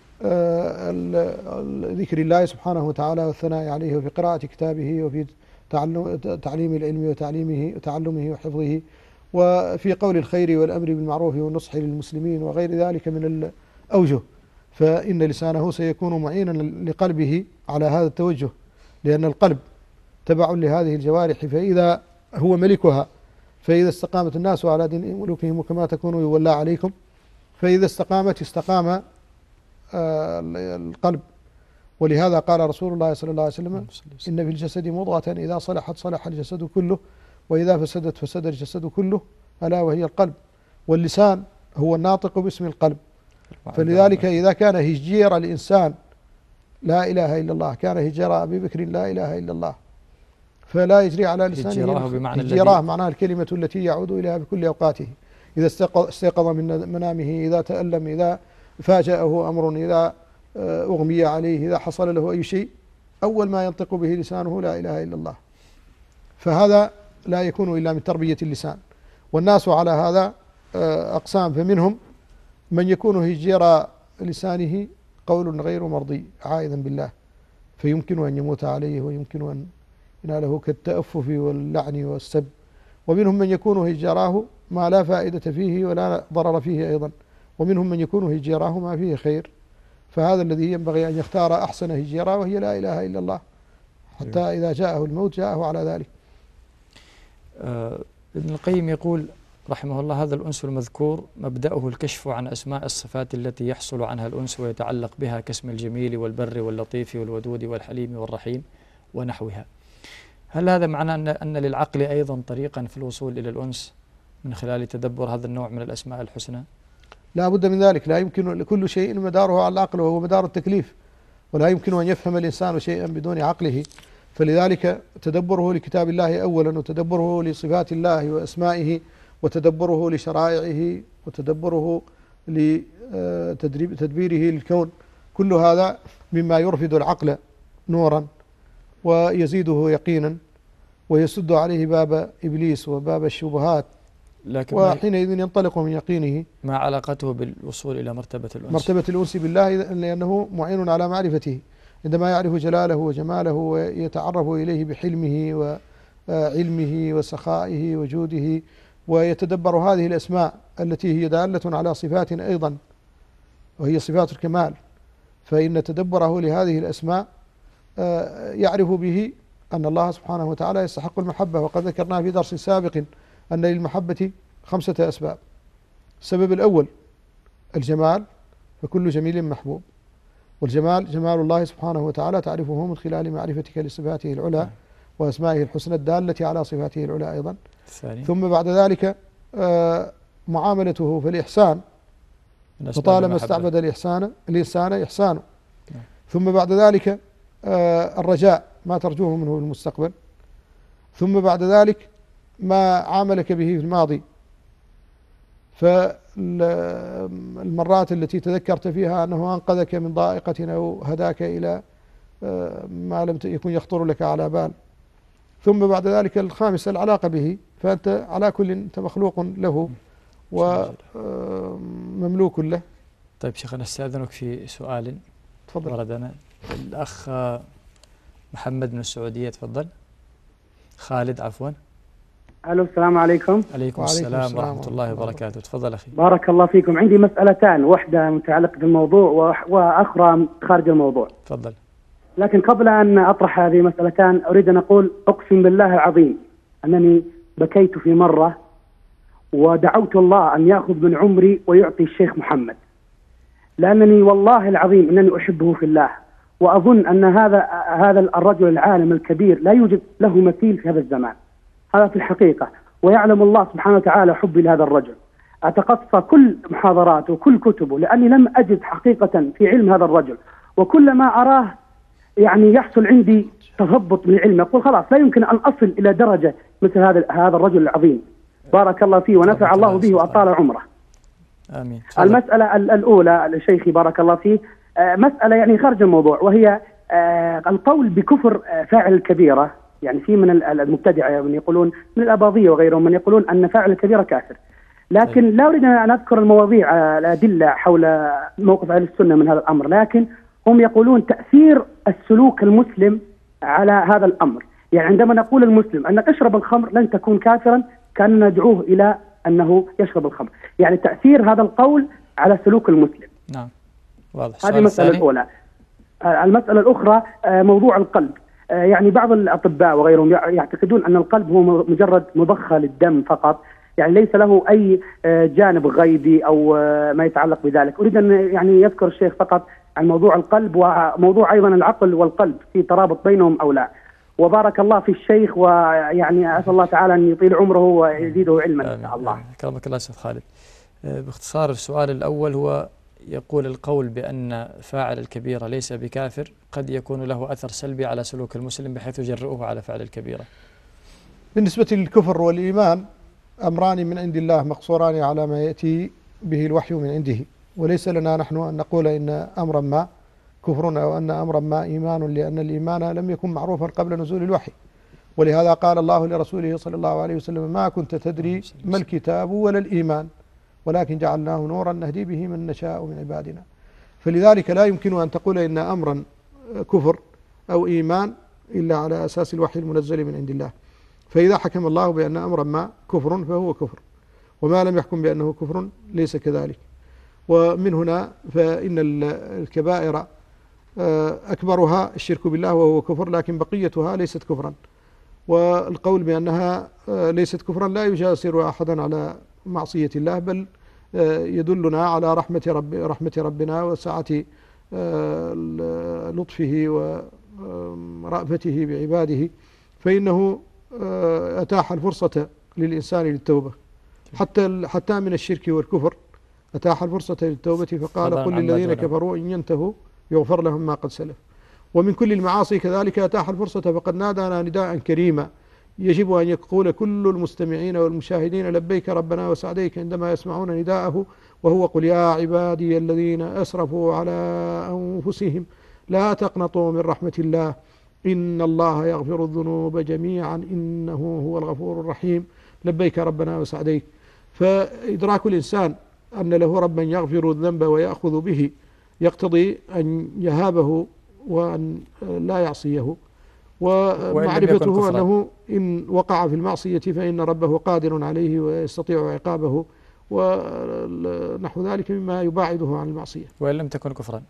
ذكر الله سبحانه وتعالى والثناء عليه، وفي قراءة كتابه، وفي تعليم العلم وتعلمه وحفظه، وفي قول الخير والأمر بالمعروف والنصح للمسلمين وغير ذلك من الأوجه، فإن لسانه سيكون معينا لقلبه على هذا التوجه، لأن القلب تبع لهذه الجوارح، فإذا هو ملكها، فإذا استقامت الناس على دين ملوكهم وكما تكونوا يولى عليكم، فإذا استقامت استقام القلب. ولهذا قال رسول الله صلى الله عليه وسلم: إن في الجسد مضغة إذا صلحت صلح الجسد كله، وإذا فسدت فسد الجسد كله، ألا وهي القلب. واللسان هو الناطق باسم القلب، فلذلك إذا كان هجير الإنسان لا إله إلا الله كان هجير أبي بكر لا إله إلا الله. فلا يجري على لسانه. إجراه بمعنى إجراه معناها الكلمة التي يعود إليها بكل أوقاته، إذا استيقظ من منامه، إذا تألم، إذا فاجأه أمر، إذا أغمي عليه، إذا حصل له أي شيء، أول ما ينطق به لسانه لا إله إلا الله. فهذا لا يكون إلا من تربية اللسان. والناس على هذا أقسام، فمنهم من يكون هجير لسانه قول غير مرضي عائذا بالله، فيمكن أن يموت عليه ويمكن أن يناله كالتأفف واللعن والسب. ومنهم من يكون هجراه ما لا فائدة فيه ولا ضرر فيه أيضا، ومنهم من يكون هجراه ما فيه خير. فهذا الذي ينبغي أن يختار أحسن هجرة، وهي لا إله إلا الله، حتى إذا جاءه الموت جاءه على ذلك. ابن القيم يقول رحمه الله: هذا الأنس المذكور مبدأه الكشف عن أسماء الصفات التي يحصل عنها الأنس ويتعلق بها، كاسم الجميل والبر واللطيف والودود والحليم والرحيم ونحوها. هل هذا معناه أن للعقل أيضا طريقا في الوصول إلى الأنس من خلال تدبر هذا النوع من الأسماء الحسنى؟ لا بد من ذلك، لا يمكن، كل شيء مداره على العقل وهو مدار التكليف، ولا يمكن أن يفهم الإنسان شيئا بدون عقله. فلذلك تدبره لكتاب الله أولا، وتدبره لصفات الله وأسمائه، وتدبره لشرائعه، وتدبره لتدبيره للكون، كل هذا مما يرفد العقل نورا ويزيده يقينا ويسد عليه باب إبليس وباب الشبهات، لكن وحينئذ ينطلق من يقينه. ما علاقته بالوصول إلى مرتبة الأنس؟ مرتبة الأنس بالله لأنه معين على معرفته، عندما يعرف جلاله وجماله ويتعرف إليه بحلمه وعلمه وسخائه وجوده، ويتدبر هذه الأسماء التي هي دالة على صفات أيضا وهي صفات الكمال، فإن تدبره لهذه الأسماء يعرف به أن الله سبحانه وتعالى يستحق المحبة. وقد ذكرنا في درس سابق أن للمحبة 5 أسباب. السبب الأول الجمال، فكل جميل محبوب، والجمال جمال الله سبحانه وتعالى تعرفه من خلال معرفتك لصفاته العلى وأسمائه الحسنى الدالة على صفاته العلى أيضا. ثم بعد ذلك معاملته في الإحسان، فطالما استعبد الإنسان إحسانه. ثم بعد ذلك الرجاء، ما ترجوه منه في المستقبل. ثم بعد ذلك ما عاملك به في الماضي، فالمرات التي تذكرت فيها أنه أنقذك من ضائقة أو هداك إلى ما لم يكن يخطر لك على بال. ثم بعد ذلك الخامس العلاقة به، فأنت على كل أنت مخلوق له ومملوك له. طيب شيخنا، استأذنك في سؤال تفضل. وردنا الأخ محمد من السعودية، تفضل. خالد عفوا. الو، السلام عليكم. عليكم السلام ورحمة الله وبركاته. تفضل أخي. بارك الله فيكم. عندي مسألتان، واحدة متعلقة بالموضوع وأخرى خارج الموضوع. تفضل. لكن قبل أن أطرح هذه المسألتان أريد أن أقول أقسم بالله العظيم أنني بكيت في مرة ودعوت الله أن يأخذ من عمري ويعطي الشيخ محمد، لأنني والله العظيم أنني أحبه في الله، وأظن أن هذا الرجل العالم الكبير لا يوجد له مثيل في هذا الزمان، هذا في الحقيقة. ويعلم الله سبحانه وتعالى حبي لهذا الرجل. أتقصى كل محاضراته وكل كتبه، لأني لم أجد حقيقة في علم هذا الرجل، وكل ما أراه يعني يحصل عندي تهبط من العلم، أقول خلاص لا يمكن أن أصل إلى درجة مثل هذا الرجل العظيم. بارك الله فيه ونفع الله به وأطال عمره. آمين. المسألة الأولى لشيخي بارك الله فيه، مسألة يعني خارج الموضوع، وهي القول بكفر فاعل الكبيرة. يعني في من المبتدعة من يقولون، من الأباضية وغيرهم، من يقولون أن فاعل الكبيرة كافر. لكن لا أريد أن أذكر المواضيع الأدلة حول موقف أهل السنة من هذا الأمر، لكن هم يقولون تأثير السلوك المسلم على هذا الأمر. يعني عندما نقول المسلم أنك اشرب الخمر لن تكون كافرا، كان ندعوه إلى أنه يشرب الخمر. يعني تأثير هذا القول على سلوك المسلم. نعم، واضح. هذه المسألة الأولى. المسألة الأخرى موضوع القلب. يعني بعض الأطباء وغيرهم يعتقدون أن القلب هو مجرد مضخة للدم فقط، يعني ليس له أي جانب غيبي أو ما يتعلق بذلك. أريد أن يعني يذكر الشيخ فقط عن موضوع القلب، وموضوع أيضا العقل والقلب في ترابط بينهم أو لا. وبارك الله في الشيخ، ويعني أسأل الله تعالى أن يطيل عمره ويزيده علما إن شاء الله. كرمك الله أستاذ خالد. باختصار السؤال الأول هو يقول القول بأن فاعل الكبيرة ليس بكافر قد يكون له أثر سلبي على سلوك المسلم بحيث يجرؤه على فعل الكبيرة. بالنسبة للكفر والإيمان أمران من عند الله مقصوران على ما يأتي به الوحي من عنده، وليس لنا نحن أن نقول إن أمرا ما كفر أو أن أمرا ما إيمان، لأن الإيمان لم يكن معروفا قبل نزول الوحي. ولهذا قال الله لرسوله صلى الله عليه وسلم: ما كنت تدري ما الكتاب ولا الإيمان ولكن جعلناه نورا نهدي به من نشاء من عبادنا. فلذلك لا يمكن أن تقول إن أمرا كفر أو إيمان إلا على أساس الوحي المنزل من عند الله. فإذا حكم الله بأن أمرا ما كفر فهو كفر، وما لم يحكم بأنه كفر ليس كذلك. ومن هنا فإن الكبائر أكبرها الشرك بالله وهو كفر، لكن بقيتها ليست كفرا. والقول بأنها ليست كفرا لا يجاسر أحدا على معصية الله، بل يدلنا على رحمة ربنا وسعة لطفه ورأفته بعباده، فإنه أتاح الفرصة للإنسان للتوبة حتى من الشرك والكفر، أتاح الفرصة للتوبة فقال: قل للذين كفروا إن ينتهوا يغفر لهم ما قد سلف. ومن كل المعاصي كذلك أتاح الفرصة فقد نادانا نداء كريما يجب أن يقول كل المستمعين والمشاهدين: لبيك ربنا وسعديك، عندما يسمعون نداءه، وهو: قل يا عبادي الذين أسرفوا على أنفسهم لا تقنطوا من رحمة الله إن الله يغفر الذنوب جميعا إنه هو الغفور الرحيم، لبيك ربنا وسعديك. فإدراك الإنسان أن له ربا يغفر الذنب ويأخذ به يقتضي أن يهابه وأن لا يعصيه، ومعرفته أنه إن وقع في المعصية فإن ربه قادر عليه ويستطيع عقابه ونحو ذلك مما يباعده عن المعصية وإن لم تكن كفرا.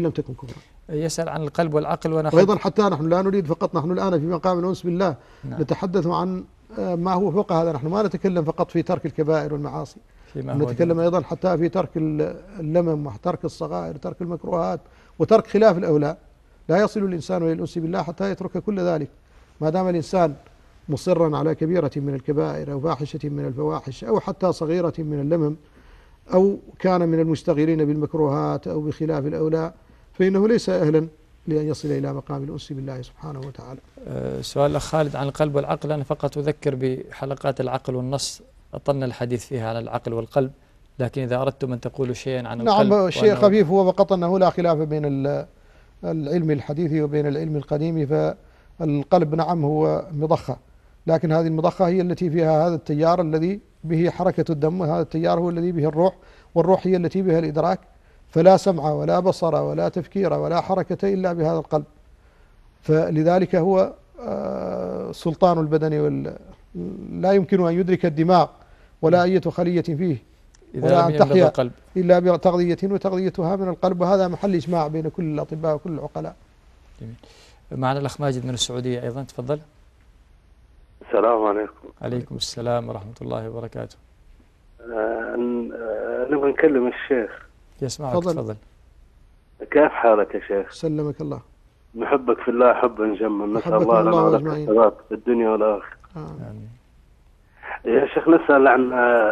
يسأل عن القلب والعقل. وأيضا حتى نحن لا نريد فقط، نحن الآن في مقام الأنس بالله نتحدث عن ما هو فوق هذا. نحن ما نتكلم فقط في ترك الكبائر والمعاصي، نتكلم أيضا حتى في ترك اللمم وترك الصغائر، ترك المكروهات وترك خلاف الأولى. لا يصل الإنسان إلى الأنس بالله حتى يترك كل ذلك. ما دام الإنسان مصرا على كبيرة من الكبائر أو فاحشة من الفواحش أو حتى صغيرة من اللمم أو كان من المشتغلين بالمكروهات أو بخلاف الأولى، فإنه ليس أهلا لأن يصل إلى مقام الأنس بالله سبحانه وتعالى. سؤال الأخ خالد عن القلب والعقل. أنا فقط أذكر بحلقات العقل والنص أطلنا الحديث فيها عن العقل والقلب، لكن إذا أردتم أن تقولوا شيئا عن القلب. نعم، شيء خفيف هو فقط أنه لا خلاف بين العلم الحديث وبين العلم القديم. فالقلب نعم هو مضخة، لكن هذه المضخة هي التي فيها هذا التيار الذي به حركة الدم، وهذا التيار هو الذي به الروح، والروح هي التي بها الإدراك. فلا سمع ولا بصر ولا تفكير ولا حركة إلا بهذا القلب. فلذلك هو سلطان البدن، لا يمكن أن يدرك الدماغ ولا أي خلية فيه ولا أن تحيا إلا بتغذية، وتغذيتها من القلب، وهذا محل إجماع بين كل الأطباء وكل العقلاء. جميل. معنا الأخ ماجد من السعودية أيضا، تفضل. السلام عليكم. عليكم السلام ورحمة الله وبركاته. نبغى نكلم الشيخ. يسمعك، تفضل. كيف حالك يا شيخ؟ سلمك الله. نحبك في الله حبا جما، نسأل الله لنا ولك الثبات في الدنيا والآخرة. آمين. يا شيخ نسأل عن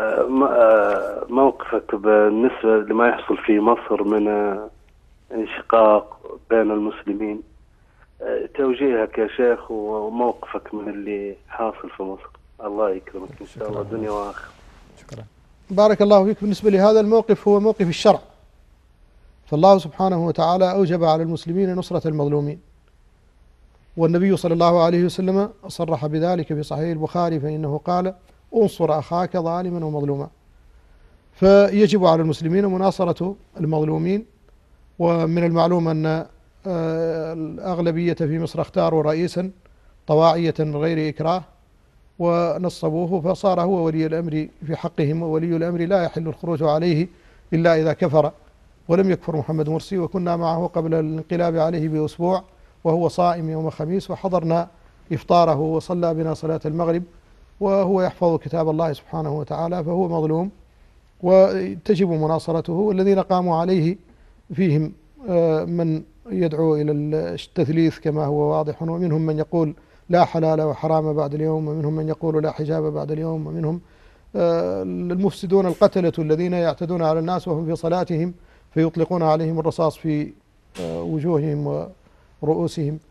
موقفك بالنسبة لما يحصل في مصر من انشقاق بين المسلمين، توجيهك يا شيخ وموقفك من اللي حاصل في مصر. الله يكرمك إن شاء الله دنيا وآخرة. شكرا. بارك الله فيك. بالنسبة لهذا الموقف هو موقف الشرع، فالله سبحانه وتعالى أوجب على المسلمين نصرة المظلومين، والنبي صلى الله عليه وسلم صرح بذلك في صحيح البخاري، فإنه قال: انصر أخاك ظالما ومظلوما. فيجب على المسلمين مناصرة المظلومين. ومن المعلوم أن الأغلبية في مصر اختاروا رئيسا طواعية من غير إكراه ونصبوه، فصار هو ولي الأمر في حقهم، وولي الأمر لا يحل الخروج عليه إلا إذا كفر، ولم يكفر محمد مرسي. وكنا معه قبل الانقلاب عليه بأسبوع وهو صائم يوم خميس، وحضرنا إفطاره وصلى بنا صلاة المغرب وهو يحفظ كتاب الله سبحانه وتعالى، فهو مظلوم وتجب مناصرته. والذين قاموا عليه فيهم من يدعو إلى التثليث كما هو واضح، ومنهم من يقول لا حلال وحرام بعد اليوم، ومنهم من يقول لا حجاب بعد اليوم، ومنهم المفسدون القتلة الذين يعتدون على الناس وهم في صلاتهم فيطلقون عليهم الرصاص في وجوههم ورؤوسهم،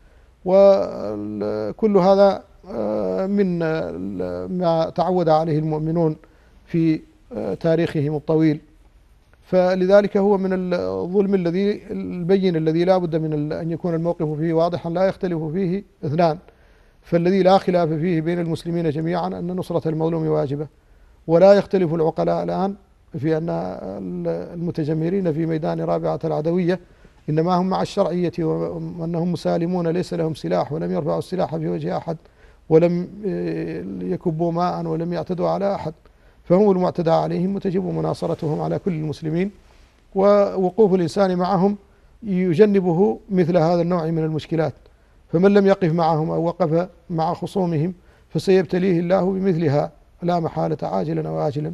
وكل هذا من ما تعود عليه المؤمنون في تاريخهم الطويل. فلذلك هو من الظلم البين الذي لا بد من أن يكون الموقف فيه واضحا لا يختلف فيه اثنان. فالذي لا خلاف فيه بين المسلمين جميعا أن نصرة المظلوم واجبة، ولا يختلف العقلاء الآن في أن المتجمهرين في ميدان رابعة العدوية إنما هم مع الشرعية، وأنهم مسالمون ليس لهم سلاح، ولم يرفعوا السلاح في وجه أحد، ولم يكبوا ماء، ولم يعتدوا على أحد، فهم المعتدى عليهم، وتجب مناصرتهم على كل المسلمين، ووقوف الإنسان معهم يجنبه مثل هذا النوع من المشكلات. فمن لم يقف معهم أو وقف مع خصومهم فسيبتليه الله بمثلها لا محالة عاجلا أو آجلا.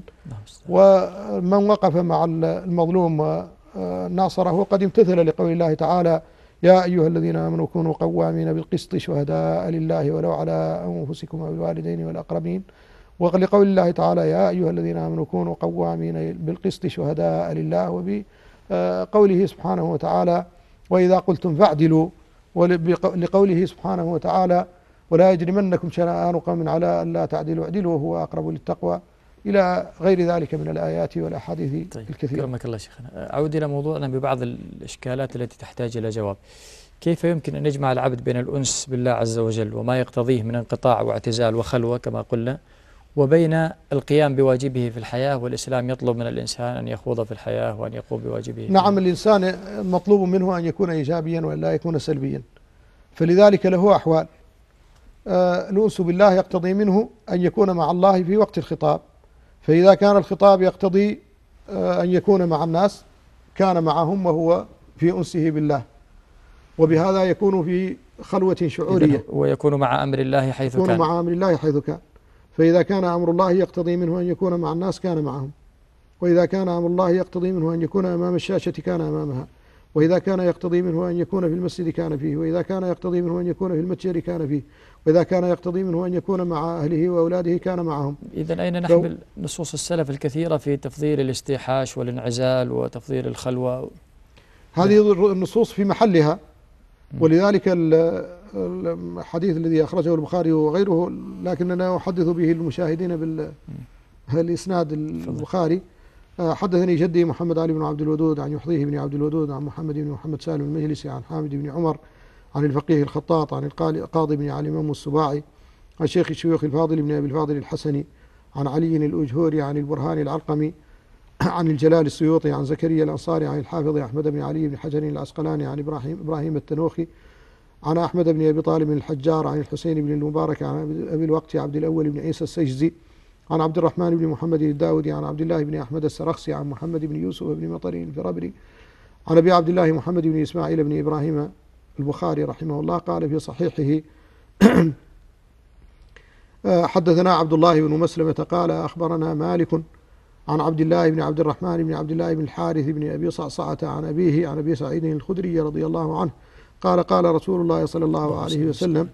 ومن وقف مع المظلوم وناصره قد امتثل لقول الله تعالى: يا أيها الذين آمنوا كونوا قوامين بالقسط شهداء لله ولو على أنفسكم أو الوالدين والأقربين، ولقول الله تعالى: يا أيها الذين آمنوا كونوا قوامين بالقسط شهداء لله، وبقوله سبحانه وتعالى: وإذا قلتم فاعدلوا، ولقوله سبحانه وتعالى: ولا يجرمنكم شنآن قوم على ألا تعدلوا اعدلوا وهو أقرب للتقوى، إلى غير ذلك من الآيات والأحاديث الكثيرة. كرمك الله شيخنا. أعود إلى موضوعنا ببعض الإشكالات التي تحتاج إلى جواب. كيف يمكن أن يجمع العبد بين الأنس بالله عز وجل وما يقتضيه من انقطاع واعتزال وخلوة كما قلنا، وبين القيام بواجبه في الحياة، والإسلام يطلب من الإنسان أن يخوض في الحياة وأن يقوم بواجبه؟ نعم، الإنسان مطلوب منه أن يكون إيجابيا ولا يكون سلبيا، فلذلك له أحوال. الأنس بالله يقتضي منه أن يكون مع الله في وقت الخطاب، فإذا كان الخطاب يقتضي أن يكون مع الناس كان معهم وهو في أنسه بالله، وبهذا يكون في خلوة شعورية، ويكون مع أمر الله حيث كان. مع أمر الله حيث كان. فإذا كان أمر الله يقتضي منه أن يكون مع الناس كان معهم، وإذا كان أمر الله يقتضي منه أن يكون أمام الشاشة كان أمامها، وإذا كان يقتضي منه أن يكون في المسجد كان فيه، وإذا كان يقتضي منه أن يكون في المتجر كان فيه، وإذا كان يقتضي منه أن يكون مع أهله وأولاده كان معهم. إذن أين نحمل نصوص السلف الكثيرة في تفضيل الاستيحاش والانعزال وتفضيل الخلوة؟ هذه النصوص في محلها، ولذلك الحديث الذي أخرجه البخاري وغيره، لكننا أحدث به المشاهدين بالإسناد البخاري: حدثني جدي محمد علي بن عبد الودود عن يحضيه بن عبد الودود عن محمد بن محمد سالم المجلسي عن حامد بن عمر عن الفقيه الخطاط عن القاضي بن علي الإمام السباعي عن شيخ الشيوخ الفاضل بن أبي الفاضل الحسني عن علي الأجهوري عن البرهان العلقمي عن الجلال السيوطي عن زكريا الأنصاري عن الحافظ أحمد بن علي بن حجر العسقلاني عن إبراهيم التنوخي عن أحمد بن أبي طالب الحجار عن الحسين بن المبارك عن أبي الوقت عبد الأول بن عيسى السجزي عن عبد الرحمن بن محمد الداودي عن عبد الله بن أحمد السرخسي عن محمد بن يوسف بن مطر الفرابري عن أبي عبد الله محمد بن إسماعيل بن إبراهيم البخاري رحمه الله قال في صحيحه: حدثنا عبد الله بن مسلمة قال أخبرنا مالك عن عبد الله بن عبد الرحمن بن عبد الله بن الحارث بن أبي صعصعة عن أبيه عن أبي سعيد الخدري رضي الله عنه قال: قال رسول الله صلى الله عليه وسلم: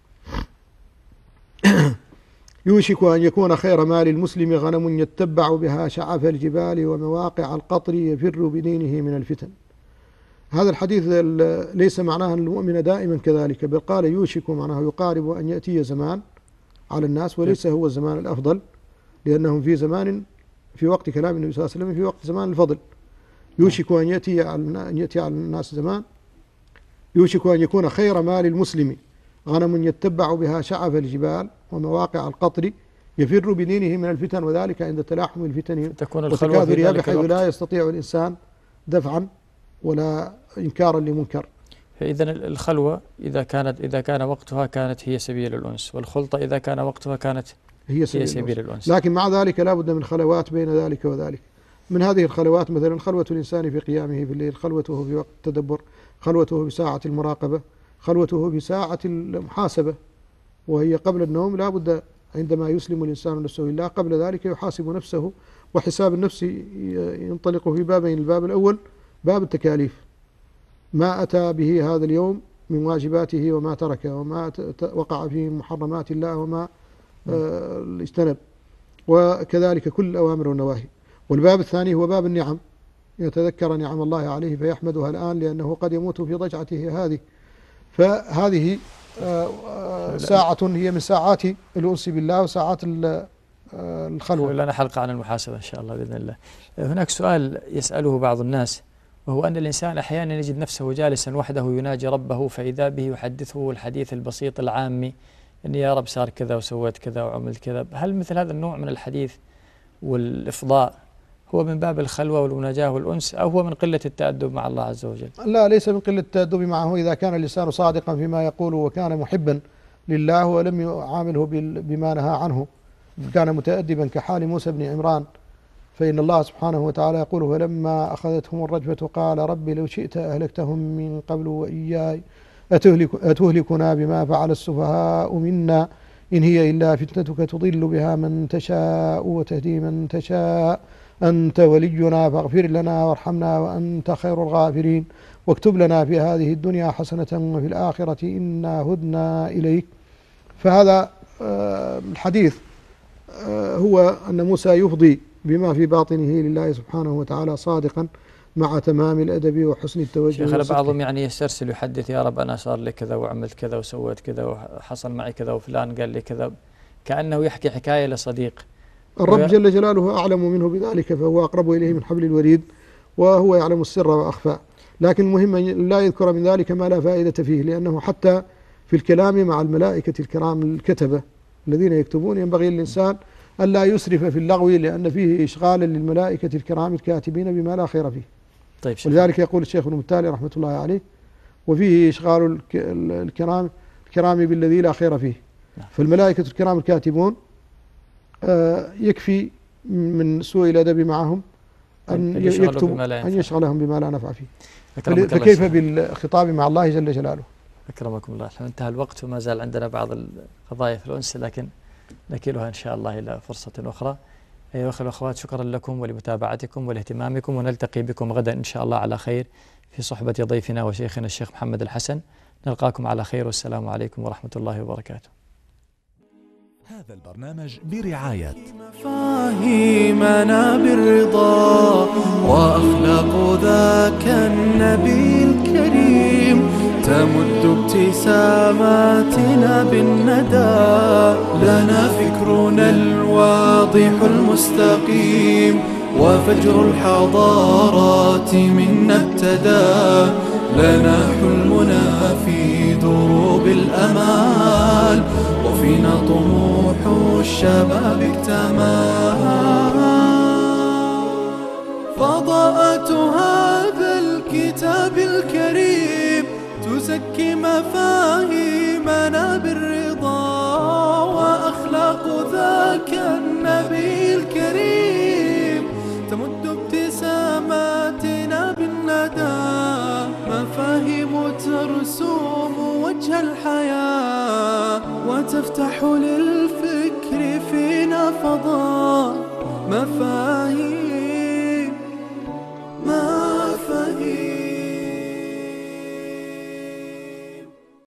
يوشك أن يكون خير مال المسلم غنم يتبع بها شعف الجبال ومواقع القطر يفر بدينه من الفتن. هذا الحديث ليس معناه أن المؤمن دائما كذلك، بل قال يوشك معناه يقارب أن يأتي زمان على الناس، وليس هو الزمان الأفضل، لأنهم في زمان في وقت كلام النبي صلى الله عليه وسلم في وقت زمان الفضل. يوشك أن يأتي على الناس زمان، يوشك أن يكون خير مال المسلم غنم يتبع بها شعف الجبال ومواقع القطر يفر بدينه من الفتن، وذلك عند تلاحم الفتن وتكاثرها بحيث لا يستطيع الإنسان دفعا ولا إنكارا لمنكر. فإذا الخلوة إذا كان وقتها كانت هي سبيل الأنس، والخلطة إذا كان وقتها كانت هي سبيل الأنس. لكن مع ذلك لا بد من خلوات بين ذلك وذلك. من هذه الخلوات مثلا خلوة الإنسان في قيامه في الليل، خلوته في وقت التدبر، خلوته بساعة المراقبة، خلوته بساعة المحاسبة، وهي قبل النوم. لا بد عندما يسلم الإنسان نفسه لله قبل ذلك يحاسب نفسه، وحساب النفس ينطلق في بابين: الباب الأول باب التكاليف، ما أتى به هذا اليوم من واجباته وما تركه وما وقع فيه محرمات الله وما اجتنب، وكذلك كل الأوامر والنواهي. والباب الثاني هو باب النعم، يتذكر نعم الله عليه فيحمدها الآن لأنه قد يموت في ضجعته هذه. فهذه ساعة هي من ساعات الأنس بالله وساعات الخلوة. لنا حلقة عن المحاسبة إن شاء الله بإذن الله. هناك سؤال يسأله بعض الناس، وهو أن الإنسان أحيانا يجد نفسه جالسا وحده يناجي ربه فإذا به يحدثه الحديث البسيط العامي أن يا رب صار كذا وسويت كذا وعملت كذا. هل مثل هذا النوع من الحديث والإفضاء هو من باب الخلوة والمناجاة والأنس أو هو من قلة التأدب مع الله عز وجل؟ لا، ليس من قلة التأدب معه إذا كان الإنسان صادقا فيما يقول وكان محبا لله ولم يعامله بما نهى عنه، كان متأدبا كحال موسى بن عمران. فإن الله سبحانه وتعالى يقول فلما أخذتهم الرجفة قال رب لو شئت أهلكتهم من قبل وإياي أتهلكنا بما فعل السفهاء منا إن هي إلا فتنتك تضل بها من تشاء وتهدي من تشاء أنت ولينا فاغفر لنا وارحمنا وأنت خير الغافرين واكتب لنا في هذه الدنيا حسنة وفي الآخرة إنا هدنا إليك. فهذا الحديث هو أن موسى يفضي بما في باطنه لله سبحانه وتعالى صادقا مع تمام الأدب وحسن التوجه. شيخنا بعضهم يعني يسترسل يحدث يا رب أنا صار لي كذا وعملت كذا وسويت كذا وحصل معي كذا وفلان قال لي كذا، كأنه يحكي حكاية لصديق. الرب جل جلاله أعلم منه بذلك فهو أقرب إليه من حبل الوريد وهو يعلم السر وأخفى، لكن المهم لا يذكر من ذلك ما لا فائدة فيه، لأنه حتى في الكلام مع الملائكة الكرام الكتبة الذين يكتبون ينبغي للإنسان ألا يسرف في اللغو لأن فيه إشغالا للملائكة الكرام الكاتبين بما لا خير فيه. طيب ولذلك يقول الشيخ ابن متالي رحمة الله عليه وفيه إشغال الكرام بالذي لا خير فيه. فالملائكة الكرام الكاتبون يكفي من سوء الأدب معهم أن يشغلهم بما لا نفع فيه، فكيف بالخطاب مع الله جل جلاله. أكرمكم الله. انتهى الوقت وما زال عندنا بعض القضايا في الأنس لكن نكلها إن شاء الله إلى فرصة أخرى. أيها الأخوة والأخوات، شكرا لكم ولمتابعتكم ولاهتمامكم، ونلتقي بكم غدا إن شاء الله على خير في صحبة ضيفنا وشيخنا الشيخ محمد الحسن. نلقاكم على خير والسلام عليكم ورحمة الله وبركاته. هذا البرنامج برعاية مفاهيمنا بالرضا وأخلاق ذاك النبي الكريم تمد ابتساماتنا بالندى. لنا فكرنا الواضح المستقيم وفجر الحضارات منا ابتدى. لنا حلمنا في دروب الأمال وفينا طموح الشباب اكتمل. فضاءة هذا الكتاب الكريم تزكي مفاهيمنا بالرضا وأخلاق ذاك النبي الكريم تمد ابتساماتنا بالندى. مفاهيم ترسوم وجه الحياة وتفتح للفكر فينا فضاء.